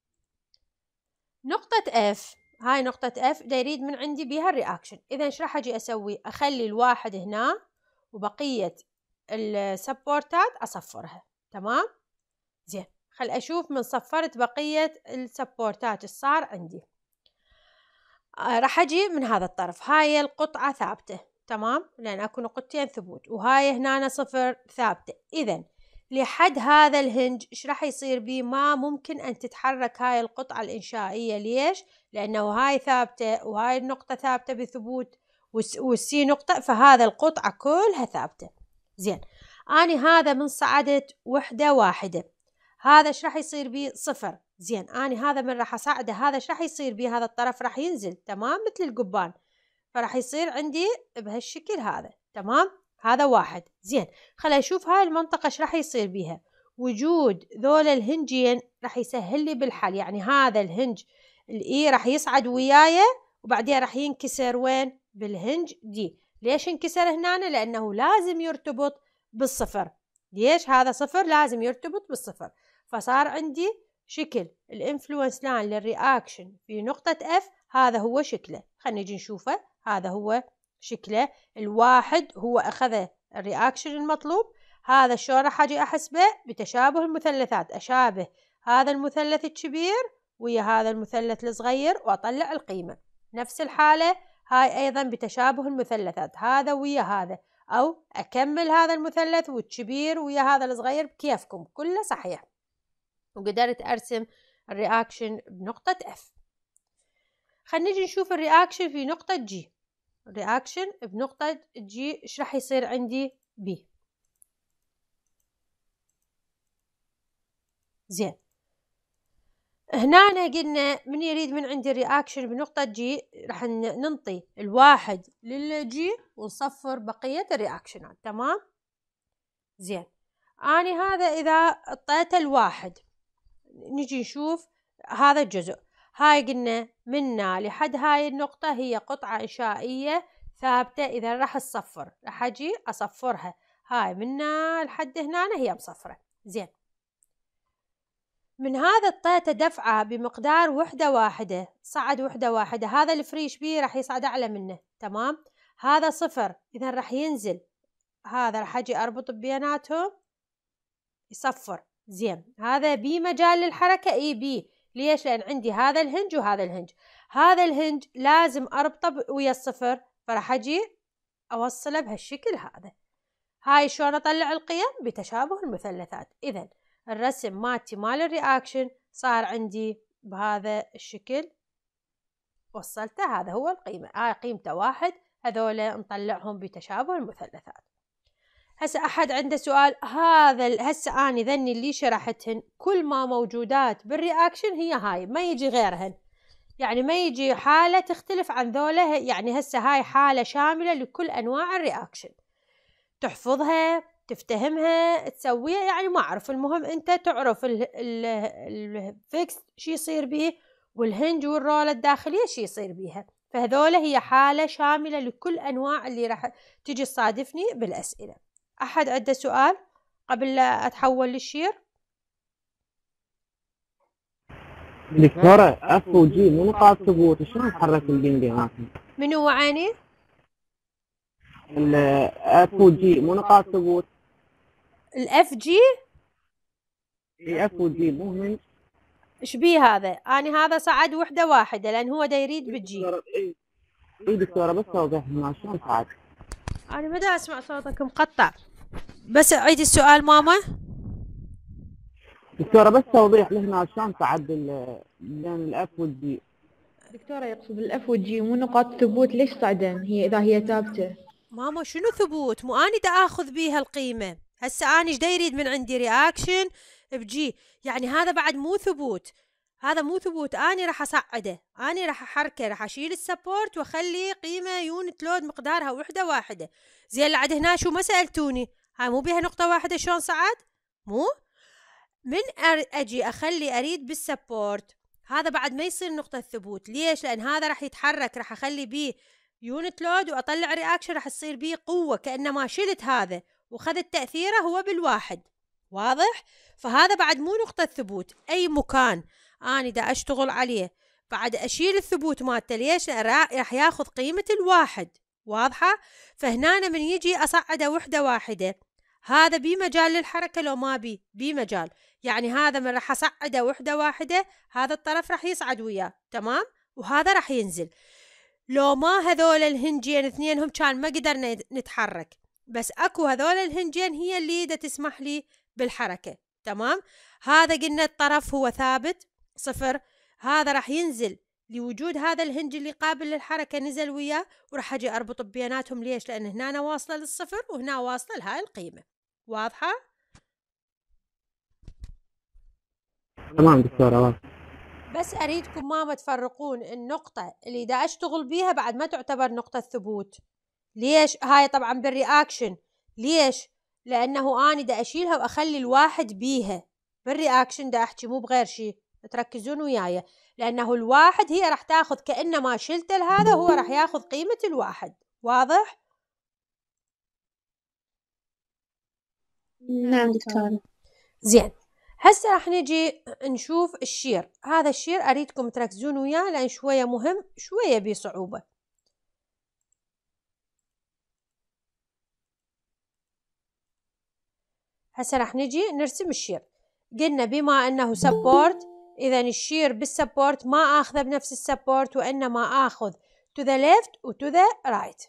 نقطة F هاي نقطة F دا يريد من عندي بيها الرياكشن. إذا ايش راح أجي أسوي؟ أخلي الواحد هنا وبقية السبورتات أصفرها، تمام؟ زين، خل أشوف من صفرت بقية السبورتات ايش صار عندي. آه راح أجي من هذا الطرف، هاي القطعة ثابتة، تمام؟ لأن أكو نقطتين ثبوت، وهاي هنا صفر ثابتة. إذن لحد هذا الهنج إيش راح يصير بيه؟ ما ممكن أن تتحرك هاي القطعة الإنشائية. ليش؟ لأنه هاي ثابتة وهاي النقطة ثابتة بثبوت والسي نقطة، فهذا القطعة كلها ثابتة. زين، أنا هذا من صعدت وحدة واحدة، هذا ايش راح يصير بيه؟ صفر. زين اني هذا من راح اصعده، هذا ايش راح يصير بيه؟ هذا الطرف راح ينزل، تمام، مثل القبان، فراح يصير عندي بهالشكل هذا، تمام. هذا واحد. زين خلينا نشوف هاي المنطقة ايش راح يصير بيها. وجود ذول الهنجين راح يسهل لي بالحل، يعني هذا الهنج الاي راح يصعد وياي وبعدين راح ينكسر وين؟ بالهنج دي. ليش انكسر هنا؟ لأنه لازم يرتبط بالصفر. ليش؟ هذا صفر لازم يرتبط بالصفر، فصار عندي شكل الانفلونس لاين للرياكشن في نقطة اف. هذا هو شكله، خلينا نجي نشوفه. هذا هو شكله. الواحد هو أخذ الرياكشن المطلوب. هذا شلون راح أجي أحسبه؟ بتشابه المثلثات، أشابه هذا المثلث الكبير ويا هذا المثلث الصغير وأطلع القيمة. نفس الحالة هاي أيضا بتشابه المثلثات، هذا ويا هذا، أو أكمل هذا المثلث والكبير ويا هذا الصغير، بكيفكم كله صحيح. وقدرت أرسم الرياكشن بنقطة F. خلينا نجي نشوف الرياكشن في نقطة G. الرياكشن بنقطة G إيش راح يصير عندي؟ B. زين هنا قلنا من يريد من عندي الرياكشن بنقطة جي راح ننطي الواحد للجي ونصفر بقية الرياكشنات، تمام. زين أنا هذا إذا اعطيته الواحد نجي نشوف هذا الجزء. هاي قلنا منا لحد هاي النقطة هي قطعة إنشائية ثابتة، إذا راح أصفر راح أجي أصفرها. هاي منا لحد هنا هي مصفرة. زين من هذا اعطيته دفعة بمقدار وحدة واحدة، صعد وحدة واحدة، هذا الفريش بي راح يصعد أعلى منه، تمام. هذا صفر إذا راح ينزل، هذا راح أجي أربط بيناتهم يصفر. زين هذا بي مجال للحركة، إي بي. ليش؟ لأن عندي هذا الهنج وهذا الهنج، هذا الهنج لازم أربطه ويا الصفر، فراح أجي أوصله بهالشكل هذا. هاي شلون أطلع القيم؟ بتشابه المثلثات. إذن الرسم مالتي مال الرياكشن صار عندي بهذا الشكل، وصلته، هذا هو القيمة، هاي آه قيمته واحد، هذولا نطلعهم بتشابه المثلثات. هسه أحد عنده سؤال؟ هذا هسه أنا ذني اللي شرحتهن كل ما موجودات بالرياكشن هي هاي، ما يجي غيرهن، يعني ما يجي حالة تختلف عن ذولا، يعني هسه هاي حالة شاملة لكل أنواع الرياكشن، تحفظها تفتهمها تسويها، يعني ما أعرف، المهم أنت تعرف الفيكس شي يصير به والهنج والرولة الداخلية شي يصير بيها، فهذولا هي حالة شاملة لكل أنواع اللي راح تجي تصادفني بالأسئلة. أحد عنده سؤال قبل لا أتحول للشير؟ دكتورة اف وجي مو نقاط ثبوت، شلون نحرك البين بيناتهم؟ منو وعيني؟ الاف وجي مو نقاط ثبوت. الاف جي؟ اي اف وجي مو هنج. ايش بيه هذا؟ أنا هذا صعد وحدة واحدة لأن هو دا يريد بالجي. اي دكتورة بس توضح لنا شلون صعد. أنا ما دا أسمع صوتك مقطع، بس عيد السؤال ماما. دكتورة بس توضيح لهنا شلون صعد بين الاف والجي. دكتورة يقصد الاف والجي مو نقاط ثبوت، ليش صعدن هي إذا هي ثابتة؟ ماما شنو ثبوت؟ مو أنا دا آخذ بيها القيمة، هسه أنا إيش دا يريد من عندي؟ رياكشن بجي، يعني هذا بعد مو ثبوت، هذا مو ثبوت، أنا راح أصعده، أنا راح أحركه، راح أشيل السبورت وأخلي قيمة يونت لود مقدارها وحدة واحدة. زين لعد هنا شو ما سألتوني؟ هاي مو بيها نقطة واحدة شلون صعد؟ مو من أجي أخلي أريد بالسبورت، هذا بعد ما يصير نقطة ثبوت. ليش؟ لأن هذا راح يتحرك، راح أخلي بيه يونت لود وأطلع رياكشن راح تصير بيه قوة، كأنما شلت هذا وخذت تأثيره هو بالواحد، واضح؟ فهذا بعد مو نقطة ثبوت. أي مكان أنا دا أشتغل عليه بعد أشيل الثبوت مالته، ليش؟ راح ياخذ قيمة الواحد، واضحة؟ فهنا من يجي أصعده وحدة واحدة، هذا بي مجال للحركة لو ما بي بي مجال، يعني هذا من راح أصعده وحدة واحدة، هذا الطرف راح يصعد وياه، تمام؟ وهذا راح ينزل. لو ما هذول الهنجين اثنينهم كان ما قدرنا نتحرك، بس أكو هذول الهنجين هي اللي دا تسمح لي بالحركة، تمام؟ هذا قلنا الطرف هو ثابت صفر، هذا راح ينزل لوجود هذا الهنج اللي قابل للحركة، نزل وياه وراح أجي أربط بيناتهم. ليش؟ لأن هنا أنا واصلة للصفر وهنا واصلة لهاي القيمة، واضحة؟ تمام دكتورة واضح. بس أريدكم ماما تفرقون النقطة اللي دا أشتغل بيها بعد ما تعتبر نقطة ثبوت. ليش؟ هاي طبعا بالرياكشن. ليش؟ لأنه أنا دا أشيلها وأخلي الواحد بيها. بالرياكشن دا أحكي مو بغير شي، تركزون وياي، لأنه الواحد هي راح تاخذ كأنما شلت هذا، هو راح ياخذ قيمة الواحد. واضح؟ نعم دكتورة. زين، هسه راح نجي نشوف الشير. هذا الشير أريدكم تركزون وياه لأن شوية مهم، شوية بصعوبة. هسه راح نجي نرسم الشير. قلنا بما أنه سبورت، إذا الشير بالسبورت ما آخذه بنفس السبورت، وإنما آخذ to the left و to the right.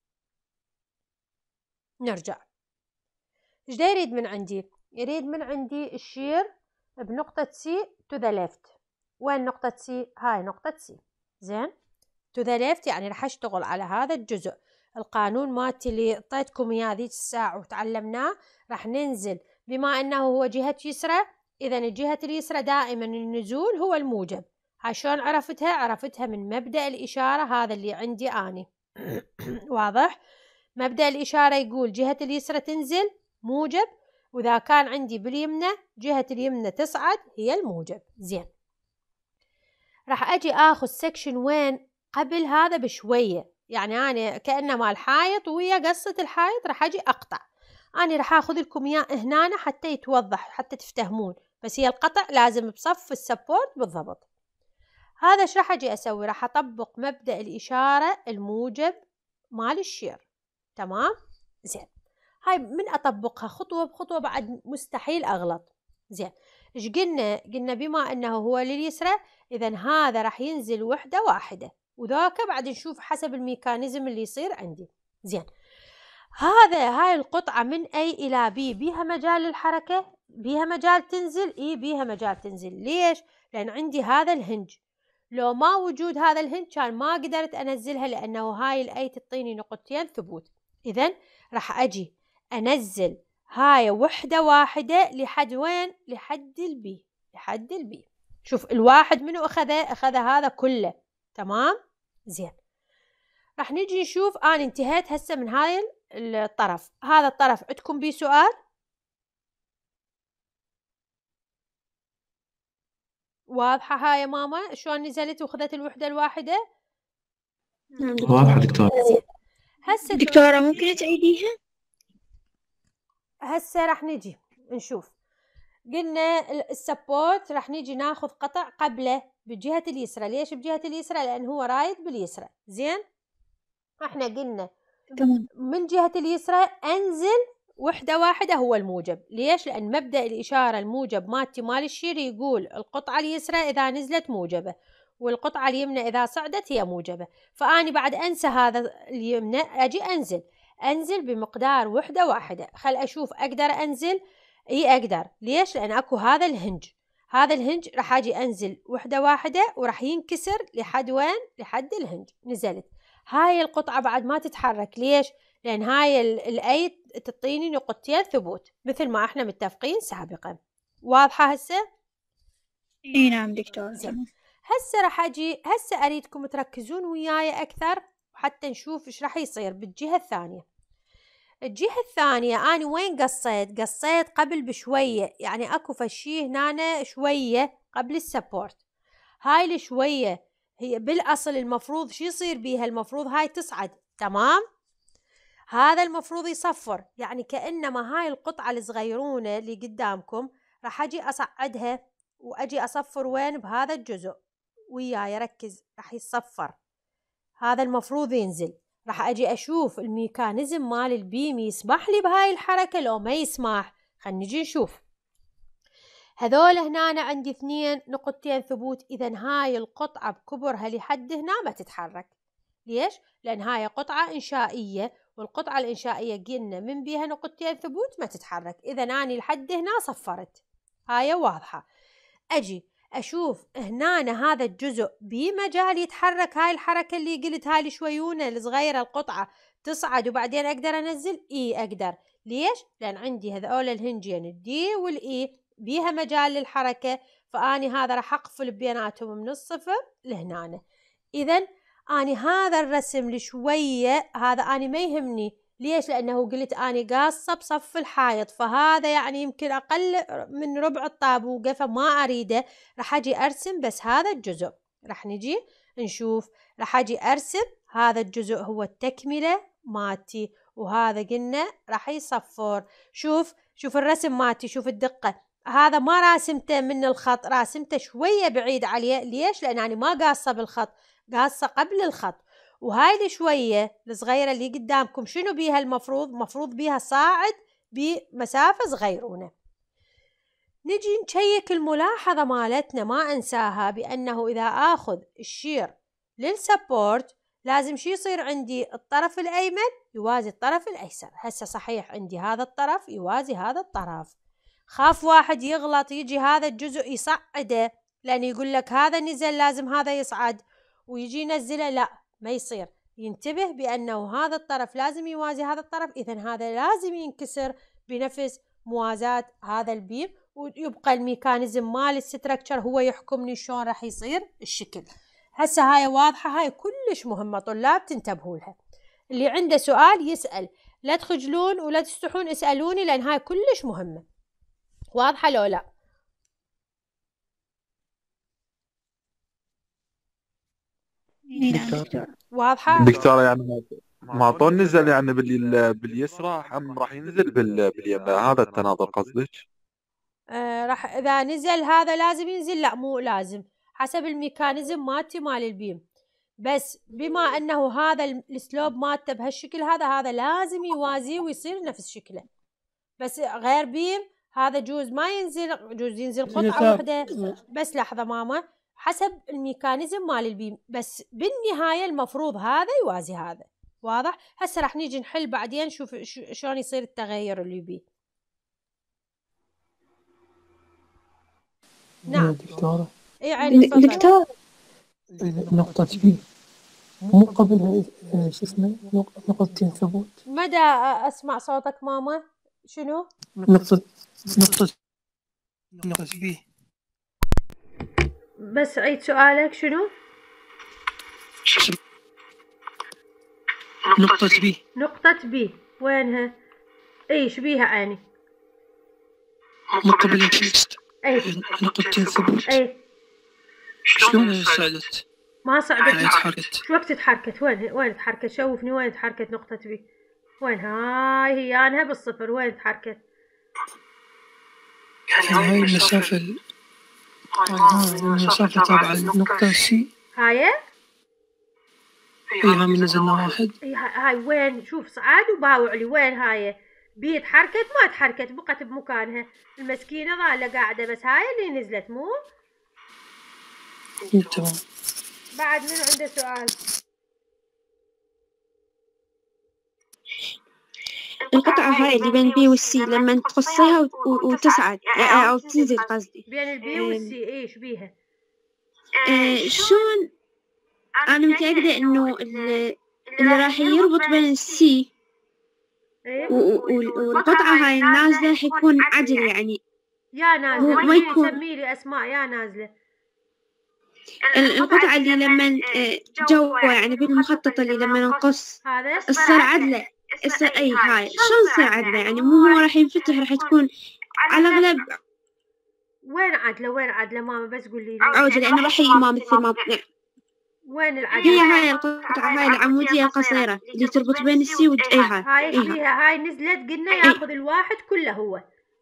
نرجع. إيش دا يريد من عندي؟ يريد من عندي الشير بنقطة C to the left. وين نقطة C؟ هاي نقطة C. زين؟ to the left يعني راح أشتغل على هذا الجزء. القانون مالتي اللي اعطيتكم اياه ذيك الساعة وتعلمناه، راح ننزل بما أنه هو جهة يسرى، إذا الجهة اليسرى دائما النزول هو الموجب. هاي شلون عرفتها؟ عرفتها من مبدأ الإشارة هذا اللي عندي أني. واضح؟ مبدأ الإشارة يقول جهة اليسرى تنزل موجب، وإذا كان عندي باليمنى جهة اليمنى تصعد هي الموجب. زين، راح أجي آخذ سكشن وين قبل هذا بشوية، يعني أنا كأنه مال حائط ويا قصة الحائط راح أجي أقطع. أنا راح أخذ لكم إياه هنا حتى يتوضح، حتى تفتهمون، بس هي القطع لازم بصف السبورت بالضبط. هذا إيش راح أجي أسوي؟ راح أطبق مبدأ الإشارة الموجب مال الشير. تمام؟ زين، هاي من أطبقها خطوة بخطوة بعد مستحيل أغلط. زين، إيش قلنا؟ قلنا بما أنه هو لليسرى، إذا هذا راح ينزل وحدة واحدة، وذاك بعد نشوف حسب الميكانيزم اللي يصير عندي. زين، هذا هاي القطعة من A إلى B بيها مجال للحركة، بيها مجال تنزل، إيه بيها مجال تنزل. ليش؟ لأن عندي هذا الهنج، لو ما وجود هذا الهنج كان ما قدرت أنزلها، لأنه هاي الأي تعطيني نقطتين ثبوت. إذن راح أجي أنزل هاي وحدة واحدة لحد وين؟ لحد البي، لحد البي. شوف الواحد منو أخذه؟ أخذ هذا كله. تمام؟ زين، راح نجي نشوف أنا انتهيت هسه من هاي الطرف. هذا الطرف عندكم بيه سؤال؟ واضحة هاي يا ماما شلون نزلت وخذت الوحدة الواحدة؟ واضحة دكتور. زين، هسه دكتورة ممكن تعيديها؟ هسه راح نجي نشوف. قلنا السبورت راح نجي ناخذ قطع قبله بالجهة اليسرى. ليش بجهة اليسرى؟ لأن هو رايد باليسرى. زين، احنا قلنا من جهة اليسرى أنزل وحدة واحدة هو الموجب. ليش؟ لأن مبدأ الإشارة الموجب مالتي مال الشير يقول القطعة اليسرى إذا نزلت موجبة، والقطعة اليمنى إذا صعدت هي موجبة. فأني بعد أنسى هذا اليمنى، أجي أنزل أنزل بمقدار وحدة واحدة. خل أشوف أقدر أنزل. إيه أقدر. ليش؟ لأن أكو هذا الهنج، هذا الهنج راح أجي أنزل وحدة واحدة وراح ينكسر لحد وين؟ لحد الهنج. نزلت هاي القطعة بعد ما تتحرك. ليش؟ لأن هاي الأي تعطيني نقطتين ثبوت مثل ما احنا متفقين سابقا. واضحة هسه؟ اي نعم دكتور. هسه راح أجي هسه أريدكم تركزون وياي أكثر حتى نشوف إيش راح يصير بالجهة الثانية. الجهة الثانية أنا وين قصيت؟ قصيت قبل بشوية، يعني أكو فشي هنا شوية قبل السبورت. هاي الشوية هي بالأصل المفروض شو يصير بيها؟ المفروض هاي تصعد. تمام؟ هذا المفروض يصفر، يعني كأنما هاي القطعة الصغيرونة اللي قدامكم راح أجي أصعدها وأجي أصفر وين؟ بهذا الجزء. وياي ركز، راح يصفر. هذا المفروض ينزل. راح أجي أشوف الميكانيزم مال البيم يسمح لي بهاي الحركة لو ما يسمح. خلينا نجي نشوف. هذول هنا أنا عندي اثنين نقطتين ثبوت، إذن هاي القطعة بكبرها لحد هنا ما تتحرك. ليش؟ لأن هاي قطعة إنشائية، والقطعة الإنشائية قلنا من بيها نقطتين ثبوت ما تتحرك. إذن أنا لحد هنا صفرت. هاي واضحة. أجي أشوف هنا هذا الجزء بمجال يتحرك. هاي الحركة اللي قلت هاي الشويونة الصغيرة القطعة تصعد وبعدين أقدر أنزل. إيه أقدر. ليش؟ لأن عندي هذول الهنجين الدي والإي بيها مجال للحركة، فأني هذا راح أقفل بيناتهم من الصفر لهنا. إذن أني هذا الرسم اللي شوية هذا أني ما يهمني. ليش؟ لأنه قلت أني قاصة بصف الحائط، فهذا يعني يمكن أقل من ربع الطابوقة فما أريده، راح أجي أرسم بس هذا الجزء. راح نجي نشوف، راح أجي أرسم هذا الجزء هو التكملة ماتي، وهذا قلنا راح يصفر. شوف شوف الرسم ماتي، شوف الدقة، هذا ما راسمته من الخط، راسمته شوية بعيد عليه. ليش؟ لأن أنا ما قاصة بالخط، قاصة قبل الخط. وهاي الشوية الصغيرة اللي قدامكم شنو بيها المفروض؟ مفروض بيها صاعد بمسافة صغيرونة. نجي نشيك الملاحظة مالتنا ما أنساها، بأنه إذا آخذ الشير للسبورت لازم شي يصير عندي الطرف الأيمن يوازي الطرف الأيسر. هسه صحيح عندي هذا الطرف يوازي هذا الطرف، خاف واحد يغلط يجي هذا الجزء يصعده، لأن يقول لك هذا نزل لازم هذا يصعد ويجي ينزله، لا ما يصير. ينتبه بأنه هذا الطرف لازم يوازي هذا الطرف، إذن هذا لازم ينكسر بنفس موازاة هذا البيم، ويبقى الميكانيزم مال الستركتشر هو يحكمني شلون راح يصير الشكل. هسه هاي واضحة، هاي كلش مهمة طلاب تنتبهوا لها. اللي عنده سؤال يسأل، لا تخجلون ولا تستحون اسألوني، لأن هاي كلش مهمة. واضحة لو لا؟ دكتور. واضحة؟ دكتورة يعني ما طول نزل يعني بالي باليسرى هم راح ينزل بال... باليمنى، هذا التناظر قصدك؟ آه راح إذا نزل هذا لازم ينزل، لا مو لازم، حسب الميكانيزم مالتي مال البيم. بس بما أنه هذا السلوب مالته بهالشكل هذا، هذا لازم يوازيه ويصير نفس شكله. بس غير بيم هذا جوز ما ينزل، جوز ينزل قطعة واحدة بس. لحظة ماما، حسب الميكانيزم مال البيم، بس بالنهاية المفروض هذا يوازي هذا. واضح؟ هسه راح نيجي نحل بعدين نشوف شلون يصير التغير اللي بيه. نعم دكتورة. اي عيني تفضل. دكتور نقطة بي مو قبلها شو اسمه نقطتين ثبوت. مدى أسمع صوتك ماما؟ شنو؟ نقطة نقطة نقطة بي. بس عيد سؤالك شنو؟ نقطة بي. نقطة بي وينها؟ ايش بيها عيني؟ مو قبلها تكست. اي نقطتين ثبوت. اي شلون صعدت؟ ما صعدت. تحركت. شو وقت تحركت؟ وين وين تحركت؟ شوفني وين تحركت نقطة بي؟ وين؟ هاي هي انها بالصفر، وين تحركت؟ يعني هاي المسافة ال... آه المسافة تابعة للنقطة سي. هاي؟ اي هم نزلنا واحد. اي هاي وين؟ شوف صعد وباوع لي وين هاي؟ بي تحركت ما تحركت، بقت بمكانها المسكينة ظالة قاعدة، بس هاي اللي نزلت مو؟ تمام. بعد منو عنده سؤال؟ القطعة هاي اللي بين البي والسي لما تقصيها وتصعد أو تنزل قصدي بين البي والسي ايش بيها؟ آه شلون أنا متأكدة إنه اللي راح يربط بين السي والقطعة هاي النازلة حيكون عدل، يعني يا نازلة ما يكون سميلي أسماء يا نازلة. القطعة اللي لما جوا يعني بالمخطط اللي لما نقص تصير عدلة، تصير أي هاي شلون تصير عدلة؟ يعني مو هو راح ينفتح، راح تكون على الأغلب. وين عدلة؟ وين عدلة ماما؟ بس قولي لي. عودة لأنه راح يجي ما مثل ما وين العدلة؟ هي هاي القطعة هاي العمودية القصيرة اللي تربط بين السي والج. اي هاي هاي ايش بيها؟ هاي نزلت قلنا ياخذ الواحد كله هو.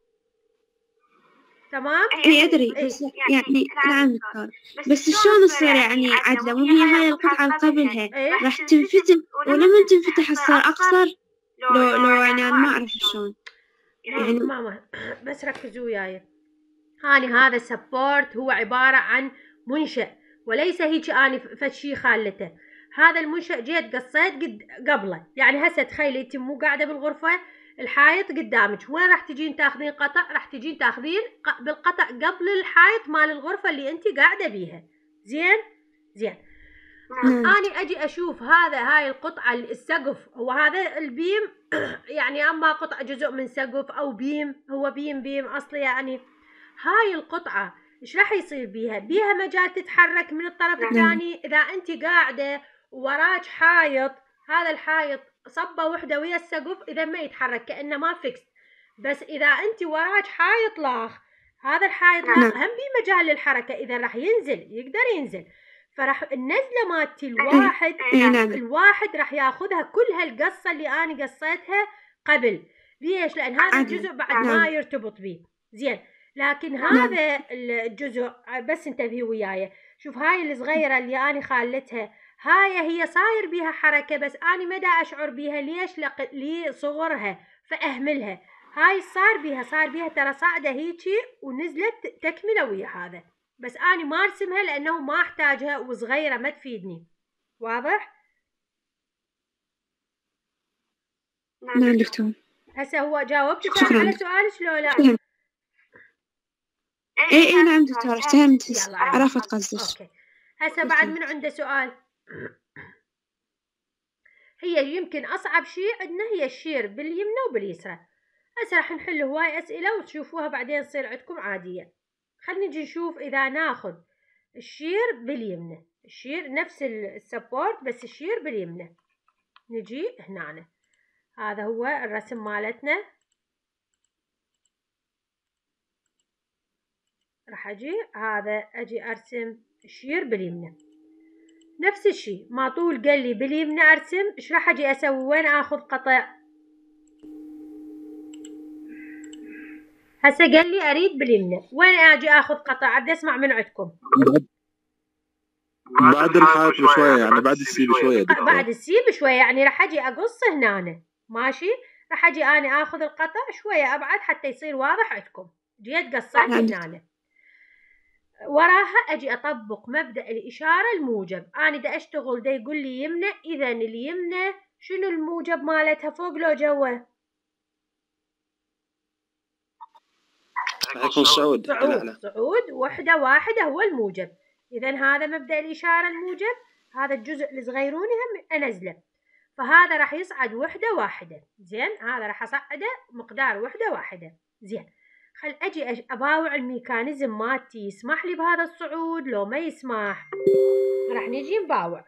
تمام؟ اي ادري بس يعني نعم دكتور، بس شلون تصير يعني عدلة؟ مو هي هاي القطعة اللي قبلها راح تنفتح، ولما تنفتح تصير اقصر. لو لو يعني انا ما اعرف شلون يعني. ماما بس ركزوا وياي، هاني هذا سبورت هو عبارة عن منشأ، وليس هيك أنا فشي خالته. هذا المنشأ جيت قصيت قد قبله، يعني هسه تخيلي انت مو قاعدة بالغرفة، الحائط قدامك، وين راح تجين تاخذين قطع؟ راح تجين تاخذين بالقطع قبل الحائط مال الغرفة اللي انت قاعدة بيها. زين زين. أنا أجي أشوف هذا هاي القطعة السقف، هو هذا البيم يعني أما قطعة جزء من سقف أو بيم، هو بيم بيم أصلي يعني. هاي القطعة إيش راح يصير بيها؟ بيها مجال تتحرك من الطرف الثاني. إذا أنت قاعدة وراك حائط، هذا الحائط صبة وحدة ويا السقف، إذا ما يتحرك كأنه ما فيكس. بس إذا أنت وراك حائط لاخ، هذا الحائط لاخ هم بيه مجال للحركة، إذا راح ينزل يقدر ينزل. فراح النزلة مالتي الواحد الواحد راح ياخذها كل هالقصة اللي أنا قصيتها قبل. ليش؟ لأن هذا الجزء بعد ما يرتبط بيه. زين، لكن هذا الجزء بس انتبهي وياي. شوف هاي الصغيرة اللي أنا خالتها، هاي هي صاير بيها حركة بس أنا ما دا أشعر بيها. ليش؟ لق... لصغرها فأهملها. هاي صار بيها صار بيها ترى صاعدة هيجي ونزلت تكملة ويا هذا، بس أنا ما أرسمها لأنه ما أحتاجها وصغيرة ما تفيدني. واضح؟ نعم دكتور. هسه هو جاوبتك على سؤالك لو لا؟ اي اي نعم دكتور، فهمت، عرفت قصدك. اوكي. هسه بعد من عنده سؤال؟ هي يمكن أصعب شيء عندنا هي الشير باليمنى وباليسرى. هسه راح نحل هواي أسئلة وتشوفوها بعدين تصير عندكم عادية. خلينا نجي نشوف إذا ناخذ الشير باليمنى، الشير نفس السبورت بس الشير باليمنى. نجي هنا، هذا هو الرسم مالتنا. راح أجي هذا أجي أرسم الشير باليمنى نفس الشيء. ما طول قال لي باليمنى أرسم، إيش راح أجي أسوي؟ وين آخذ قطع؟ هسه قال لي أريد باليمنى، وين أجي آخذ قطع؟ بدي أسمع من عندكم. بعد الحائط بشوية، يعني بعد السي بشوية دكتور. بعد السي بشوية، يعني راح أجي أقص هنا، ماشي؟ راح أجي أنا آخذ القطع شوية أبعد حتى يصير واضح عندكم. جيت قصيت هنا، وراها أجي أطبق مبدأ الإشارة الموجب. أنا دا أشتغل دا يقول لي يمنى، إذا اليمنى شنو الموجب مالتها؟ فوق لو جوا؟ حيكون صعود. صعود صعود وحدة واحدة هو الموجب. إذا هذا مبدأ الإشارة الموجب، هذا الجزء الصغيروني هم أنزله، فهذا راح يصعد وحدة واحدة. زين، هذا راح أصعده مقدار وحدة واحدة. زين، خل أجي أباوع الميكانيزم مالتي يسمح لي بهذا الصعود لو ما يسمح. راح نجي نباوع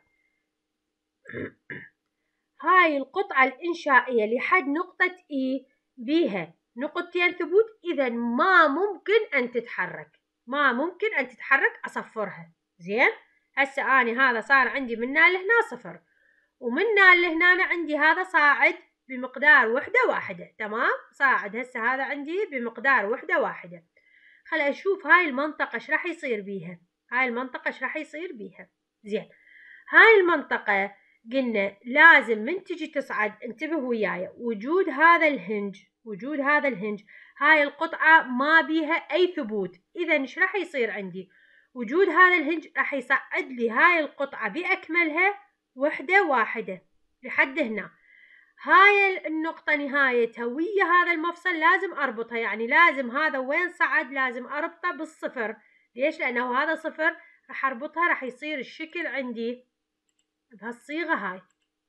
هاي القطعة الإنشائية لحد نقطة إي بيها نقطتين ثبوت، إذا ما ممكن أن تتحرك، ما ممكن أن تتحرك، أصفرها. زين، هسه أنا هذا صار عندي من هنا لهنا صفر، ومن هنا لهنا عندي هذا صاعد بمقدار وحدة واحدة. تمام، صاعد هسه هذا عندي بمقدار وحدة واحدة. خل أشوف هاي المنطقة ايش راح يصير بيها. هاي المنطقة ايش راح يصير بيها. زين، هاي المنطقة قلنا لازم من تجي تصعد، انتبهوا وياي، وجود هذا الهنج، وجود هذا الهنج، هاي القطعة ما بيها أي ثبوت. إذا ايش راح يصير عندي؟ وجود هذا الهنج راح يصعد لي هاي القطعة بأكملها وحدة واحدة لحد هنا. هاي النقطة نهايتها ويا هذا المفصل لازم أربطها، يعني لازم هذا وين صعد لازم أربطه بالصفر. ليش؟ لأنه هذا صفر، راح أربطها، راح يصير الشكل عندي بهالصيغة هاي.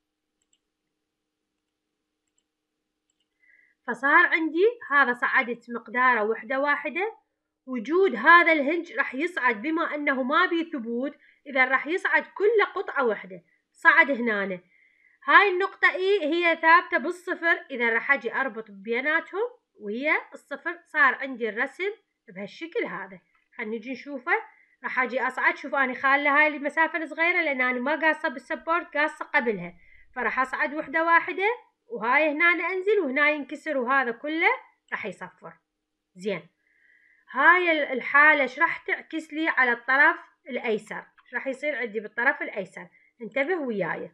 فصار عندي هذا صعدت مقداره وحدة واحدة، وجود هذا الهنج راح يصعد بما أنه ما بي ثبوت، إذا راح يصعد كل قطعة وحدة. صعد هنا، هاي النقطة إي هي ثابتة بالصفر، إذا راح أجي أربط بيناتهم وهي الصفر، صار عندي الرسم بهالشكل هذا. خلينا نجي نشوفه. راح أجي أصعد، شوف أنا خالة هاي المسافة الصغيرة لأن أنا ما قاصة بالسبورت، قاصة قبلها، فراح أصعد وحدة واحدة، وهاي هنا أنزل وهنا ينكسر، وهذا كله راح يصفر. زين، هاي الحالة ايش راح تعكس لي على الطرف الأيسر؟ ايش راح يصير عندي بالطرف الأيسر؟ انتبه وياي.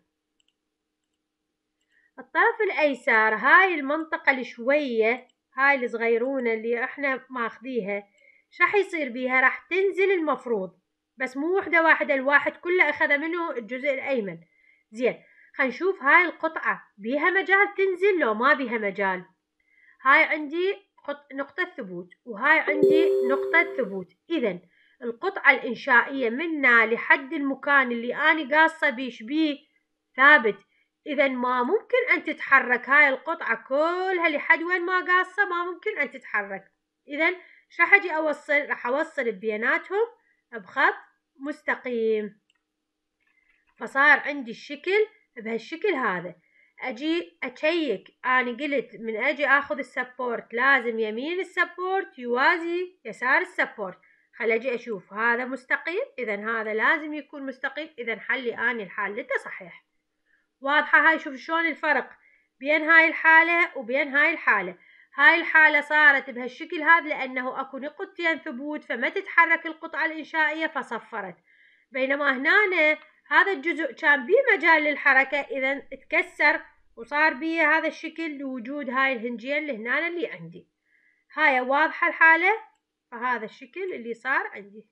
الطرف الأيسر هاي المنطقة اللي شوية، هاي الصغيرونة اللي احنا ماخذيها، ايش راح يصير بيها؟ راح تنزل المفروض، بس مو وحدة واحدة، الواحد كله أخذ منه الجزء الأيمن. زين، خلينا نشوف هاي القطعة بيها مجال تنزل لو ما بيها مجال. هاي عندي نقطة ثبوت وهاي عندي نقطة ثبوت، إذن القطعة الإنشائية منا لحد المكان اللي أنا قاصة بيش بيه ثابت، إذن ما ممكن أن تتحرك. هاي القطعة كلها لحد وين ما قاصة ما ممكن أن تتحرك. إذن ايش راح اجي اوصل؟ راح اوصل بيناتهم بخط مستقيم، فصار عندي الشكل بهالشكل هذا. اجي اشيك، اني قلت من اجي اخذ السبورت لازم يمين السبورت يوازي يسار السبورت. خل اجي اشوف هذا مستقيم، اذا هذا لازم يكون مستقيم، اذا حلي اني الحالته صحيح. واضحة هاي؟ شوف شلون الفرق بين هاي الحالة وبين هاي الحالة. هاي الحالة صارت بهالشكل هذا لأنه أكو نقطتين ثبوت فما تتحرك القطعة الإنشائية فصفرت، بينما هنا هذا الجزء كان بيه مجال للحركة، إذا تكسر وصار بيه هذا الشكل لوجود هاي الهنجين اللي هنا اللي عندي. هاي واضحة الحالة؟ فهذا الشكل اللي صار عندي.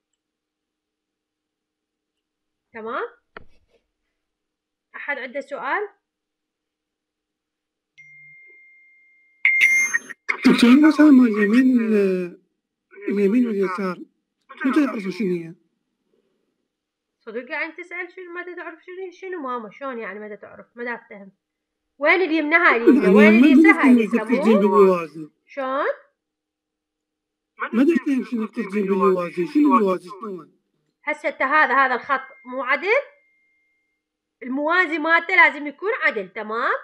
تمام؟ أحد عنده سؤال؟ دكتور مثلا ما اليمين اليمين واليسار متى يعرفوا شنو هي؟ صدق يعني تسأل شنو متى تعرف شنو شنو ماما؟ شلون يعني متى تعرف؟ ما أفتهم. وين اليمنى هاي اليمنى؟ وين اليسرى هاي اليسرى؟ مو شلون؟ ما تفهم شنو تقصدين باليوازي؟ شنو اليوازي شلون؟ هسه انت هذا هذا الخط مو عدل؟ الموازي مالته لازم يكون عدل، تمام؟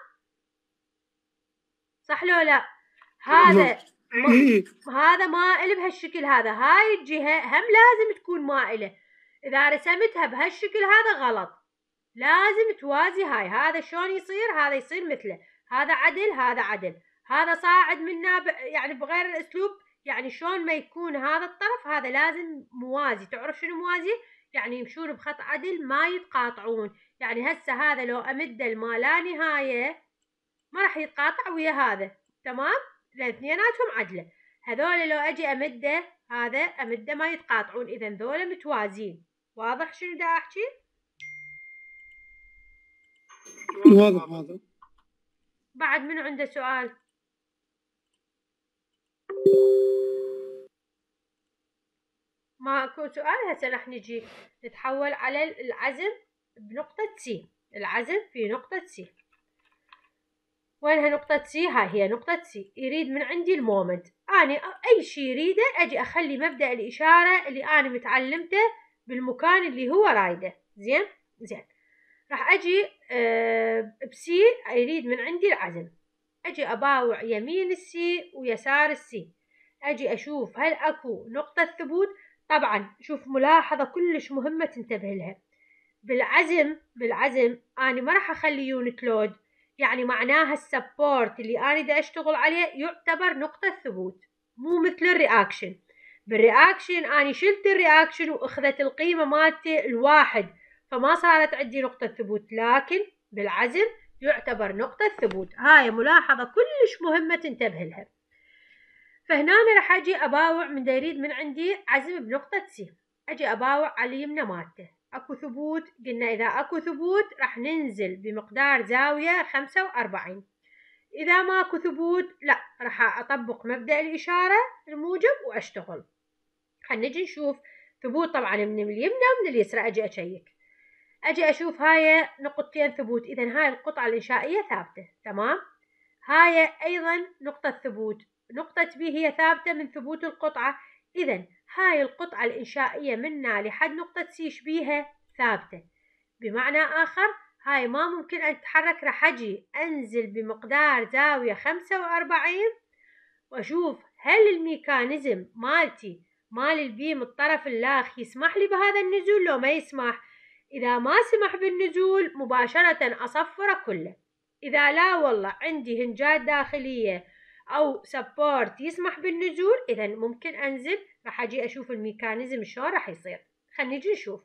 صح لو لا؟ هذا ما هذا مائل بهالشكل هذا، هاي الجهة هم لازم تكون مائلة. إذا رسمتها بهالشكل هذا غلط، لازم توازي هاي. هذا شلون يصير؟ هذا يصير مثله، هذا عدل هذا عدل، هذا صاعد منا ب... يعني بغير الأسلوب. يعني شلون ما يكون هذا الطرف هذا لازم موازي. تعرف شنو موازي؟ يعني يمشون بخط عدل ما يتقاطعون. يعني هسه هذا لو أمده الما لا نهاية ما راح يتقاطع ويا هذا، تمام؟ لأن اثنيناتهم عدلة. هذول لو أجي أمده هذا أمده ما يتقاطعون، إذا ذولا متوازين. واضح شنو دا أحكي؟ واضح واضح. بعد منو عنده سؤال؟ ماكو سؤال. هسه راح نجي نتحول على العزم بنقطة سي. العزم في نقطة سي. وينها نقطة سي؟ هاي هي نقطة سي. يريد من عندي المومنت. أنا أي شيء يريده أجي أخلي مبدأ الإشارة اللي أنا متعلمته بالمكان اللي هو رايده. زين؟ زين. راح أجي أه بسي يريد من عندي العزم. أجي أباوع يمين السي ويسار السي. أجي أشوف هل أكو نقطة ثبوت. طبعا شوف ملاحظة كلش مهمة تنتبه لها. بالعزم بالعزم أنا ما راح أخلي يونت لود، يعني معناها السبورت اللي أنا دا أشتغل عليه يعتبر نقطة ثبوت، مو مثل الرياكشن. بالرياكشن أنا شلت الرياكشن وأخذت القيمة مالتي الواحد فما صارت عندي نقطة ثبوت، لكن بالعزم يعتبر نقطة ثبوت. هاي ملاحظة كلش مهمة تنتبه لها. فهنا أنا راح أجي أباوع من دا يريد من عندي عزم بنقطة سي. أجي أباوع على اليمنى مالته. أكو ثبوت، قلنا إذا أكو ثبوت راح ننزل بمقدار زاوية خمسة وأربعين. إذا ماكو ثبوت لا، راح أطبق مبدأ الإشارة الموجب وأشتغل. خلينا نجي نشوف ثبوت طبعا من اليمنى ومن اليسرى. أجي أشيك، أجي أشوف هاي نقطتين ثبوت، إذا هاي القطعة الإنشائية ثابتة، تمام. هاي أيضا نقطة ثبوت، نقطة بي هي ثابتة من ثبوت القطعة، إذا هاي القطعة الإنشائية منا لحد نقطة سي شبيها ثابتة. بمعنى آخر هاي ما ممكن أن تتحرك. راح أجي أنزل بمقدار زاوية خمسة وأربعين وأشوف هل الميكانيزم مالتي مال البيم الطرف اللاخ يسمح لي بهذا النزول لو ما يسمح. إذا ما سمح بالنزول مباشرة أصفره كله. إذا لا والله عندي هنجات داخلية أو سبورت يسمح بالنزول، إذا ممكن أنزل. راح أجي أشوف الميكانيزم شلون راح يصير. خلينا نجي نشوف.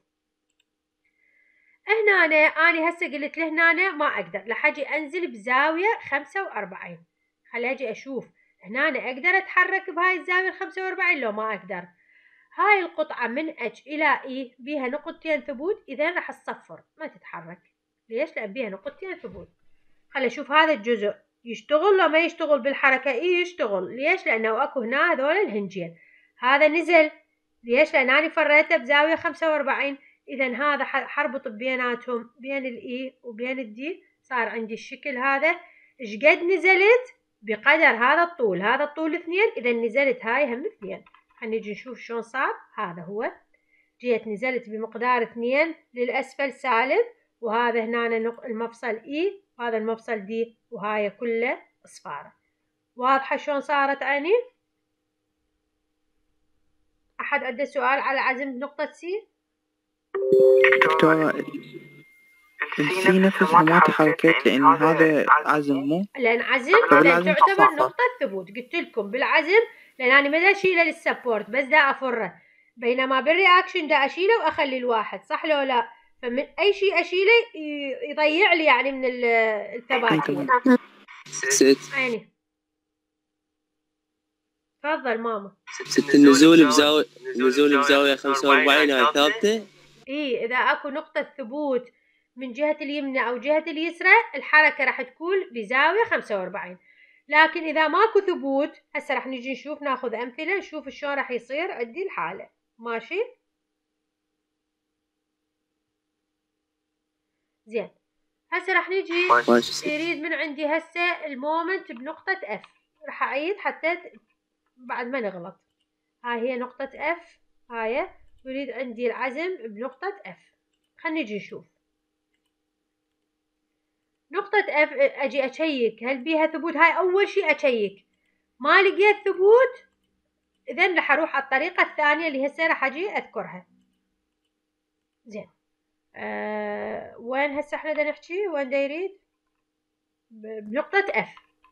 هنا أنا أنا هسه قلت له هنا ما أقدر، راح أجي أنزل بزاوية خمسة وأربعين. خلي أجي أشوف هنا أنا أقدر أتحرك بهاي الزاوية الخمسة وأربعين لو ما أقدر. هاي القطعة من اتش إلى إي بيها نقطتين ثبوت، إذا راح تصفر ما تتحرك. ليش؟ لأن بيها نقطتين ثبوت. خلي أشوف هذا الجزء يشتغل لو ما يشتغل بالحركة. إيه يشتغل. ليش؟ لأنه أكو هنا هذول الهنجين. هذا نزل. ليش؟ لأن أنا فريته بزاوية خمسة وأربعين. إذا هذا حربط بيناتهم بين الإي وبين الدي، صار عندي الشكل هذا. إيش قد نزلت؟ بقدر هذا الطول، هذا الطول اثنين، إذا نزلت هاي هم اثنين. خلينا نجي نشوف شلون صار. هذا هو، جيت نزلت بمقدار اثنين للأسفل سالب، وهذا هنا المفصل إي وهذا المفصل دي، وهاي كله صفارة. واضحة شلون صارت عيني؟ أحد عنده سؤال على عزم بنقطة سي؟ دكتورة السي نفسها ما تحركت لأن هذا عزم مو؟ لأن عزم طب لأن العزم تعتبر صفر. نقطة ثبوت. قلت لكم بالعزم لأن أنا ما دا أشيله للسبورت بس دا أفره، بينما بالرياكشن دا أشيله وأخلي الواحد، صح لو لا؟ فمن أي شيء أشيله يضيع لي يعني من الثباتية. ست عيني تفضل ماما. ست النزول بزاوية النزول بزاوية خمسة وأربعين هاي ثابتة؟ إيه، إذا أكو نقطة ثبوت من جهة اليمنى أو جهة اليسرى الحركة راح تكون بزاوية خمسة وأربعين، لكن إذا ماكو ثبوت هسه راح نجي نشوف، ناخذ أمثلة نشوف شلون راح يصير عندي الحالة. ماشي زين. هسه راح نجي يريد من عندي هسه المومنت بنقطة اف، راح أعيد حتى بعد ما نغلط. هاي هي نقطة اف، هاي يريد عندي العزم بنقطة اف. خلينا نجي نشوف نقطة اف، اجي اشيك هل بيها ثبوت. هاي اول شيء اشيك، ما لقيت ثبوت اذا راح اروح على الطريقة الثانية اللي هسه راح اجي اذكرها. زين أه وين هسه احنا دا نحكي؟ وين دا يريد؟ بنقطة اف،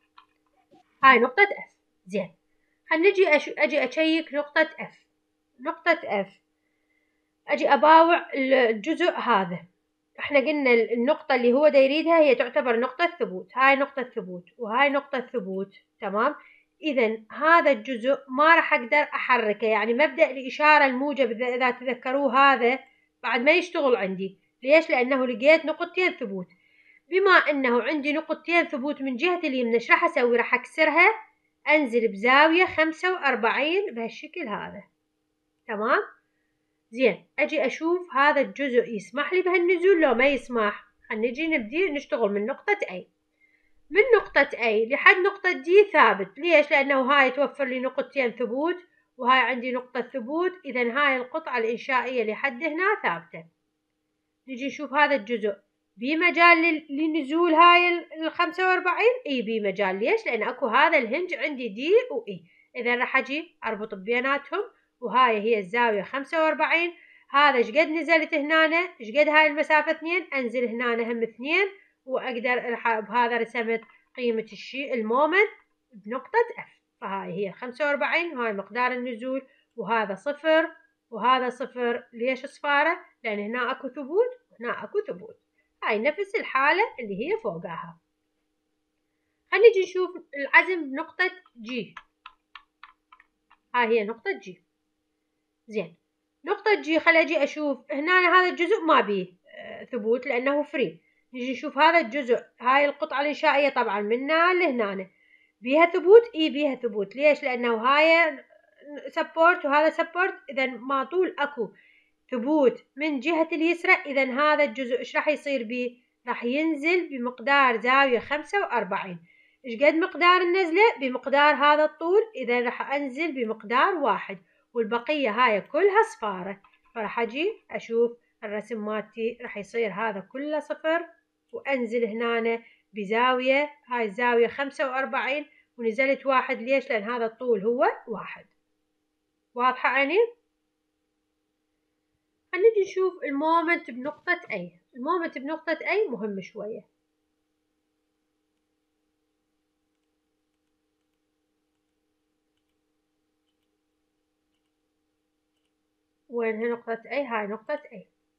هاي نقطة اف. زين خلينا نجي أش... اجي اشيك نقطة اف. نقطة اف اجي اباوع الجزء هذا، احنا قلنا النقطة اللي هو دا يريدها هي تعتبر نقطة ثبوت، هاي نقطة ثبوت وهاي نقطة ثبوت، تمام. اذا هذا الجزء ما راح اقدر احركه، يعني مبدأ الاشارة الموجب اذا تذكروه هذا بعد ما يشتغل عندي. ليش؟ لانه لقيت نقطتين ثبوت. بما انه عندي نقطتين ثبوت من جهة اليمنى ايش راح اسوي؟ راح اكسرها، انزل بزاوية خمسة وأربعين بهالشكل هذا، تمام. زين اجي اشوف هذا الجزء يسمح لي بهالنزول لو ما يسمح. خلينا نجي نبدي نشتغل من نقطة A. من نقطة A لحد نقطة D ثابت. ليش؟ لأنه هاي توفر لي نقطتين ثبوت وهاي عندي نقطة ثبوت، إذا هاي القطعة الإنشائية لحد هنا ثابتة. نجي نشوف هذا الجزء بمجال لنزول هاي الخمسة وأربعين؟ إي بمجال. ليش؟ لأن أكو هذا الهنج عندي D و E، إذا راح أجي أربط بيناتهم، وهاي هي الزاوية خمسة وأربعين. هذا ايش قد نزلت هنا، ايش قد هاي المسافة اثنين، انزل هنا هم اثنين، واقدر بهذا رسمت قيمة الشيء المومنت بنقطة اف. فهاي هي خمسة وأربعين وهاي مقدار النزول، وهذا صفر وهذا صفر. ليش صفارة؟ لان هنا اكو ثبوت وهنا اكو ثبوت. هاي نفس الحالة اللي هي فوقها. خلينا نجي نشوف العزم بنقطة جي. هاي هي نقطة جي. زين نقطة جي خل اجي اشوف هنا هذا الجزء ما بيه ثبوت لانه فري. نجي نشوف هذا الجزء، هاي القطعة الإنشائية طبعا من هنا لهنا بيها ثبوت. اي بيها ثبوت. ليش؟ لانه هاي سبورت وهذا سبورت، اذا ما طول اكو ثبوت من جهة اليسرى، اذا هذا الجزء ايش راح يصير بيه؟ راح ينزل بمقدار زاوية خمسة وأربعين. ايش قد مقدار النزلة؟ بمقدار هذا الطول، اذا راح انزل بمقدار واحد، والبقية هاي كلها صفارة. فراح اجي اشوف الرسم مالتي راح يصير هذا كله صفر، وانزل هنا بزاوية، هاي الزاوية خمسة وأربعين ونزلت واحد. ليش؟ لان هذا الطول هو واحد. واضحة عيني؟ خلينا نجي نشوف المومنت بنقطة اي. المومنت بنقطة اي مهم شوية. وين هي نقطة A؟ هاي نقطة A.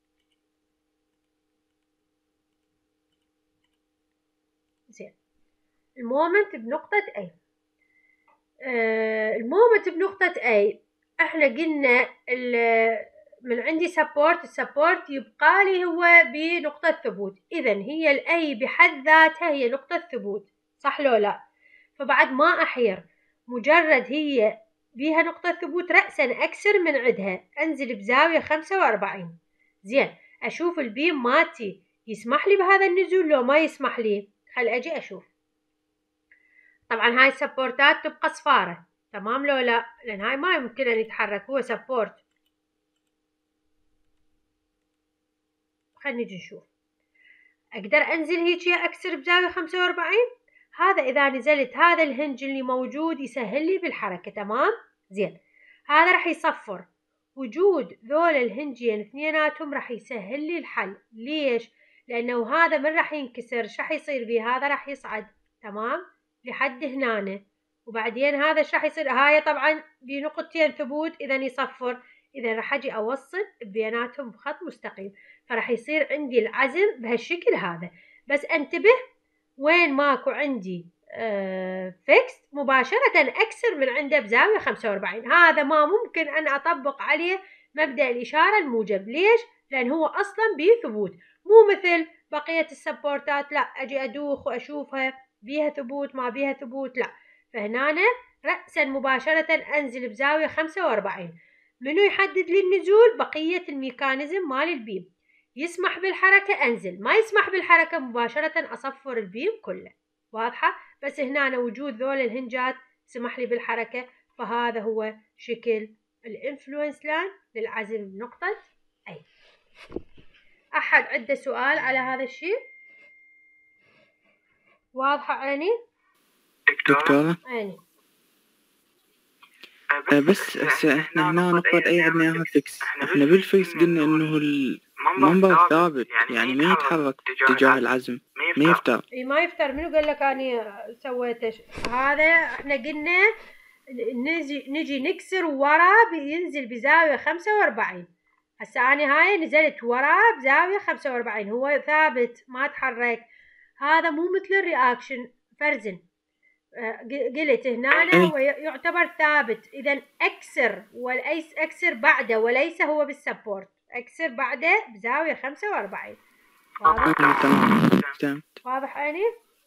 زين المومنت بنقطة A. آه المومنت بنقطة A احنا قلنا من عندي سبورت، السبورت يبقى لي هو بنقطة ثبوت، اذا هي الاي بحد ذاتها هي نقطة ثبوت، صح لو لا؟ فبعد ما احير، مجرد هي بيها نقطة ثبوت رأسا أكسر من عندها، أنزل بزاوية خمسة وأربعين. زين أشوف البيم ماتي يسمح لي بهذا النزول لو ما يسمح لي. خل أجي أشوف. طبعا هاي السبورتات تبقى صفارة، تمام لو لا؟ لأن هاي ما يمكن أن يتحرك، هو سبورت. خلينا نجي نشوف. أقدر أنزل هيجي أكسر بزاوية خمسة وأربعين. هذا إذا نزلت هذا الهنج اللي موجود يسهل لي بالحركة. تمام زين. هذا راح يصفر. وجود ذول الهنجين اثنيناتهم راح يسهل لي الحل. ليش؟ لأنه هذا من راح ينكسر، ايش راح يصير بيه؟ هذا راح يصعد تمام لحد هنا، وبعدين هذا ايش راح يصير؟ هاي طبعا بنقطتين ثبوت، إذا يصفر. إذا راح أجي أوصل بيناتهم بخط مستقيم، فراح يصير عندي العزم بهالشكل هذا. بس انتبه، وين ماكو عندي آه فيكس مباشرة أكسر من عنده بزاوية خمسة وأربعين. هذا ما ممكن أن أطبق عليه مبدأ الإشارة الموجب. ليش؟ لأن هو أصلا بيه ثبوت، مو مثل بقية السبورتات لا أجي أدوخ وأشوفها بيها ثبوت ما بيها ثبوت، لا. فهنا رأسا مباشرة أنزل بزاوية خمسة وأربعين. منو يحدد لي النزول؟ بقية الميكانيزم مال البيم. يسمح بالحركة أنزل، ما يسمح بالحركة مباشرة أصفر البيم كله. واضحة؟ بس هنا وجود ذول الهنجات سمح لي بالحركة، فهذا هو شكل الانفلونس لاين للعزم بنقطة أي. أحد عنده سؤال على هذا الشيء؟ واضحة عيني؟ دكتورة عيني. بس هسه احنا هنا نقطة أي عندنا إياها فيكس. احنا بالفيكس قلنا إنه المنبر ثابت، يعني ما يتحرك تجاه العزم، ما يفتر. اي ما يفتر. منو قال لك أنا سويته؟ هذا احنا قلنا نجي نجي نكسر ورا بينزل بزاوية خمسة وأربعين. هسه أنا هاي نزلت ورا بزاوية خمسة وأربعين، هو ثابت ما تحرك. هذا مو مثل الرياكشن فرزن. قلت هنا هو يعتبر ثابت، إذا أكسر وليس أكسر بعده، وليس هو بالسبورت، أكسر بعده بزاوية خمسة وأربعين. واضح؟ واضح عيني؟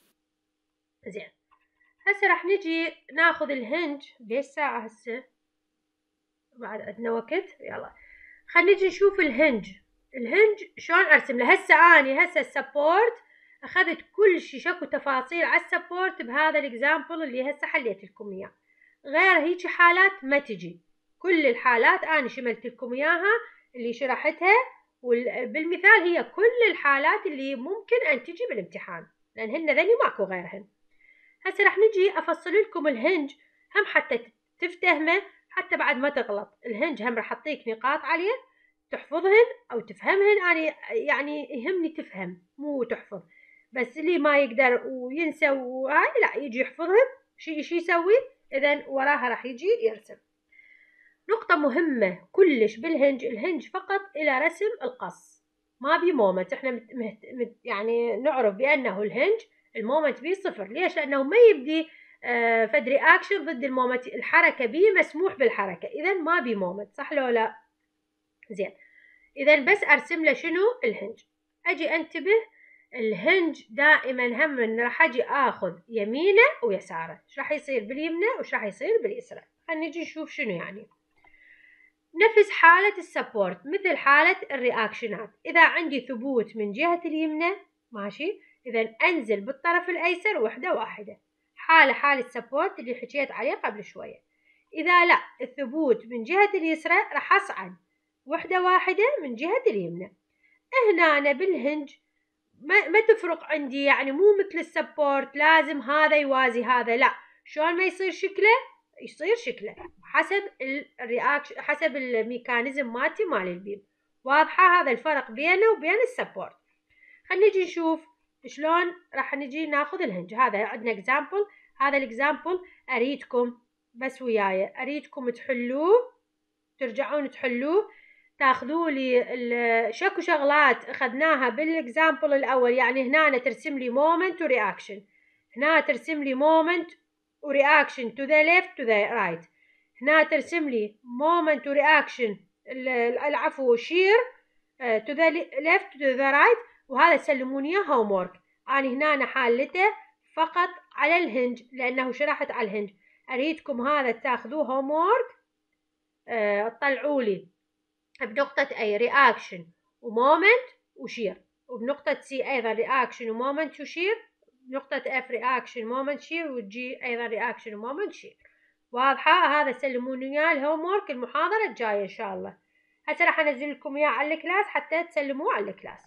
زين. هسه راح نجي ناخذ الهنج. ليش ساعة هسه؟ بعد عندنا وقت. يلا خلينا نجي نشوف الهنج. الهنج شلون أرسم له؟ هسه أني هسه السبورت أخذت كل شي شكو تفاصيل على السبورت بهذا الإكزامبل اللي هسه حليت لكم إياه. غير هيك حالات ما تجي، كل الحالات أنا شملت لكم إياها اللي شرحتها، وبالمثال هي كل الحالات اللي ممكن أن تجي بالامتحان، لأن هن ذني ماكو غيرهن. هسه راح نجي أفصل لكم الهنج هم حتى تفتهمه، حتى بعد ما تغلط. الهنج هم راح أعطيك نقاط عليه تحفظهن أو تفهمهن. أنا يعني يهمني تفهم مو تحفظ، بس اللي ما يقدر وينسى وهاي لا يجي يحفظهم. شي شي يسوي؟ إذن وراها راح يجي يرسم. نقطة مهمة كلش بالهنج، الهنج فقط إلى رسم القص، ما بي مومنت. احنا مت مت يعني نعرف بأنه الهنج المومنت بيه صفر. ليش؟ لأنه ما يبدي آه فد رياكشن ضد المومنت، الحركة بيه مسموح بالحركة، إذن ما بي مومنت. صح لو لا؟ زين. إذن بس أرسم له شنو؟ الهنج. أجي أنتبه، الهنج دائما هم راح أجي آخذ يمينه ويساره. إيش راح يصير باليمنى وإيش راح يصير باليسرى؟ خلينا نجي نشوف شنو يعني. نفس حالة السبورت مثل حالة الرياكشنات. إذا عندي ثبوت من جهة اليمنى ماشي، إذا أنزل بالطرف الأيسر وحدة واحدة، حالة حالة السبورت اللي حكيت عليه قبل شوية. إذا لا الثبوت من جهة اليسرى راح أصعد وحدة واحدة من جهة اليمنى. هنا أنا بالهنج ما, ما تفرق عندي، يعني مو مثل السبورت لازم هذا يوازي هذا، لا. شلون ما يصير شكله يصير شكله حسب الرياكشن، حسب الميكانيزم مالتي مال البيم. واضحة هذا الفرق بينه وبين السبورت. خلينا نجي نشوف شلون راح نجي ناخذ الهنج. هذا عندنا اكزامبل، هذا الاكزامبل اريدكم بس وياي، اريدكم تحلوه، ترجعون تحلوه، تاخذوا لي شكو شغلات اخذناها بالاكزامبل الاول. يعني هنا ترسم لي مومنت ورياكشن، هنا ترسم لي مومنت ورياكشن to the left to the right، هنا ترسم لي مومنت ورياكشن العفو شير to the left to the right. وهذا سلموني اياه هوم وورك. انا هنا حالته فقط على الهنج لانه شرحت على الهنج. اريدكم هذا تاخذوه هوم وورك، أه تطلعوا لي بنقطة أي رياكشن ومومنت وشير، وبنقطة سي أيضا رياكشن ومومنت وشير، بنقطة اف رياكشن مومنت شير، وتجي أيضا رياكشن ومومنت شير. واضحة؟ هذا سلموني اياه الهوم وورك المحاضرة الجاية ان شاء الله. هسه راح انزل لكم اياه على الكلاس حتى تسلموه على الكلاس.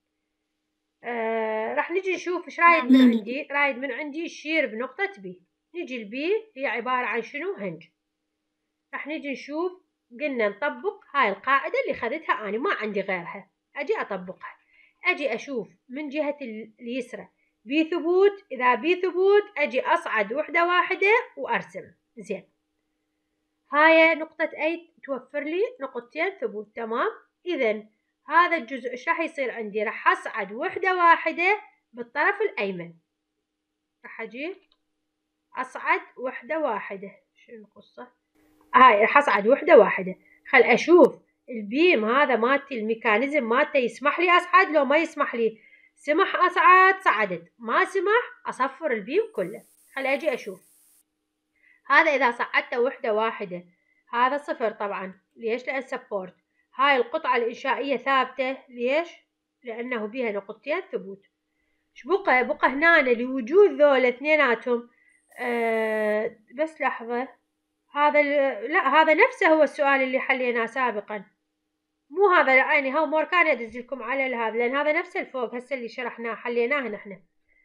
آه راح نجي نشوف ايش رايد من عندي. رايد من عندي الشير بنقطة بي. نجي البي هي عبارة عن شنو؟ هنج. راح نجي نشوف، قلنا نطبق هاي القاعدة اللي خذتها أنا، ما عندي غيرها، أجي أطبقها. أجي أشوف من جهة اليسرى بي ثبوت، إذا بي ثبوت أجي أصعد وحدة واحدة وأرسم. زين، هاي نقطة أي توفر لي نقطتين ثبوت. تمام. إذا هذا الجزء إيش راح يصير عندي؟ راح أصعد وحدة واحدة بالطرف الأيمن. راح أجي أصعد وحدة واحدة. شنو القصة؟ هاي راح أصعد وحدة واحدة. خل أشوف البيم هذا مالتي، الميكانيزم مالته يسمح لي أصعد لو ما يسمح لي. سمح أصعد صعدت، ما سمح أصفر البيم كله. خل أجي أشوف هذا إذا صعدته وحدة واحدة هذا صفر طبعا. ليش؟ لأن سبورت. هاي القطعة الإنشائية ثابتة. ليش؟ لأنه بيها نقطتين ثبوت. ايش بقى؟ بقى هنا لوجود ذول اثنيناتهم. أه بس لحظة، هذا لا هذا نفسه هو السؤال اللي حليناه سابقا، مو هذا. يعني هوم وورك انا ادز لكم على هذا، لان هذا نفسه الفوق هسه اللي شرحناه حليناه نحن.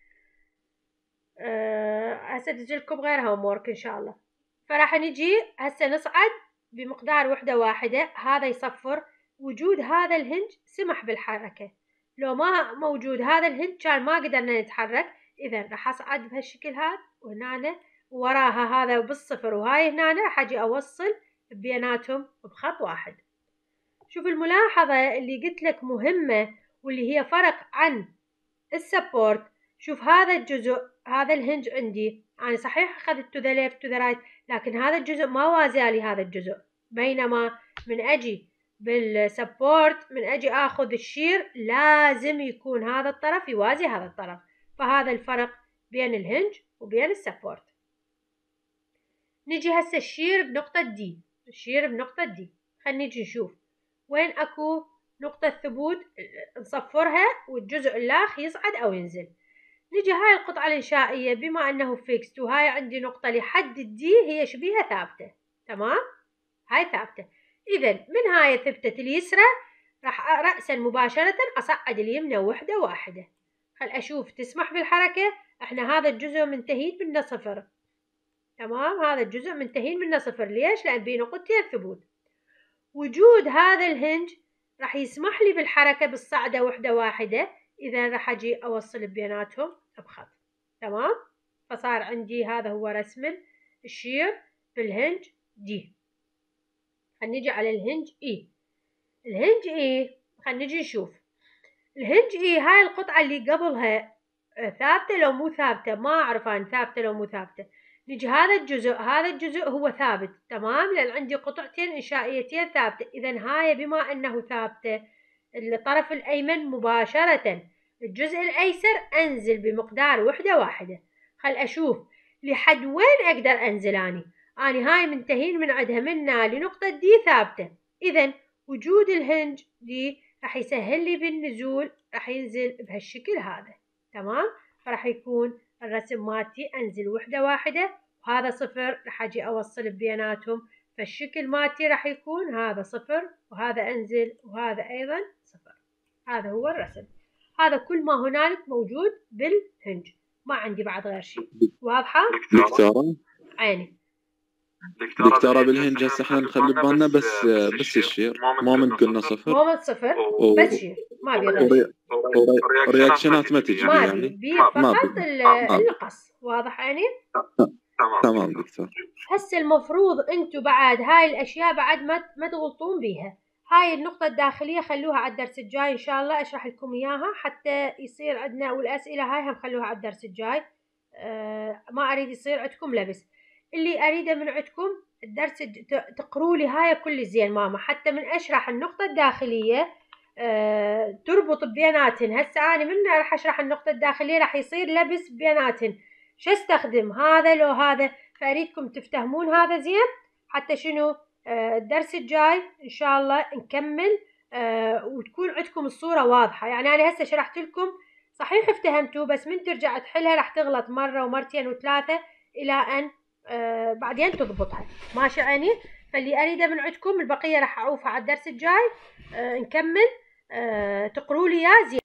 أه هسه ادز لكم غير هوم وورك ان شاء الله. فراح نجي هسه نصعد بمقدار وحدة واحدة. هذا يصفر وجود هذا الهنج سمح بالحركة. لو ما موجود هذا الهنج كان ما قدرنا نتحرك. اذا راح اصعد بهالشكل هذا، وهنا وراها هذا بالصفر، وهاي هنا راح اجي اوصل بيناتهم بخط واحد. شوف الملاحظة اللي قلت لك مهمة، واللي هي فرق عن السبورت. شوف هذا الجزء، هذا الهنج عندي يعني صحيح اخذت to the left to the right، لكن هذا الجزء ما وازالي هذا الجزء. بينما من اجي بالسبورت، من اجي اخذ الشير لازم يكون هذا الطرف يوازي هذا الطرف. فهذا الفرق بين الهنج وبين السبورت. نجي هسه الشير بنقطة دي. الشير بنقطة دي، خلينا نجي نشوف وين اكو نقطة ثبوت نصفرها والجزء الاخ يصعد او ينزل. نجي هاي القطعة الإنشائية بما أنه فيكست، وهاي عندي نقطة لحد الدي هي شبيهة ثابتة. تمام، هاي ثابتة. إذا من هاي ثبتت اليسرى راح رأسا مباشرة أصعد اليمنى وحدة واحدة. خل أشوف تسمح بالحركة. إحنا هذا الجزء منتهين منه صفر. تمام، هذا الجزء منتهين منه صفر. ليش؟ لأن بين نقطتين ثبوت. وجود هذا الهنج راح يسمح لي بالحركة بالصعدة وحدة واحدة. إذا راح أجي أوصل بيناتهم بخط. تمام، فصار عندي هذا هو رسم الشير بالهنج دي. خلينا نجي على الهنج إي. الهنج إي خلينا نجي نشوف الهنج إي. هاي القطعة اللي قبلها ثابتة لو مو ثابتة؟ ما أعرف أنا ثابتة لو مو ثابتة. نجي هذا الجزء، هذا الجزء هو ثابت. تمام، لأن عندي قطعتين إنشائيتين ثابتة. إذا هاي بما أنه ثابتة الطرف الأيمن مباشرة الجزء الأيسر أنزل بمقدار وحدة واحدة. خل أشوف لحد وين أقدر أنزل أني. أني هاي منتهين من عندها منا لنقطة دي ثابتة. إذا وجود الهنج دي راح يسهل لي بالنزول، راح ينزل بهالشكل هذا. تمام، فراح يكون الرسم مالتي أنزل وحدة واحدة وهذا صفر، راح أجي أوصل بيناتهم. فالشكل مالتي راح يكون هذا صفر وهذا أنزل وهذا أيضا صفر. هذا هو الرسم. هذا كل ما هنالك موجود بالهنج، ما عندي بعد غير شيء. واضحة؟ دكتورة عيني. دكتورة بالهنج هسه احنا نخلي بالنا بس بس الشير، مومنت قلنا صفر، مومنت صفر و... بس شير، ما بي غير شيء. ورياكشنات ما تجي ما يعني بي فقط القص. واضح عيني؟ تمام دكتور. هسه المفروض انتم بعد هاي الاشياء بعد ما ما تغلطون بيها. هاي النقطة الداخلية خلوها على الدرس الجاي إن شاء الله، أشرح لكم إياها حتى يصير عندنا. والأسئلة هاي هم خلوها على الدرس الجاي. أه ما أريد يصير عندكم لبس. اللي أريده من عندكم الدرس تقروا لي هاي كل زين ماما، حتى من أشرح النقطة الداخلية أه تربط بيناتن. هسه أنا من راح أشرح النقطة الداخلية راح يصير لبس بيناتن. شو استخدم هذا لو هذا؟ فأريدكم تفتهمون هذا زين حتى شنو آه الدرس الجاي إن شاء الله نكمل آه وتكون عندكم الصورة واضحة. يعني أنا هسه شرحت لكم صحيح افتهمتوا، بس من ترجع تحلها راح تغلط مرة ومرتين وثلاثة إلى أن آه بعدين تضبطها. ماشي عيني؟ فاللي اريده من عندكم البقيه راح اعوفها على الدرس الجاي. آه نكمل. آه تقروا لي يا زين.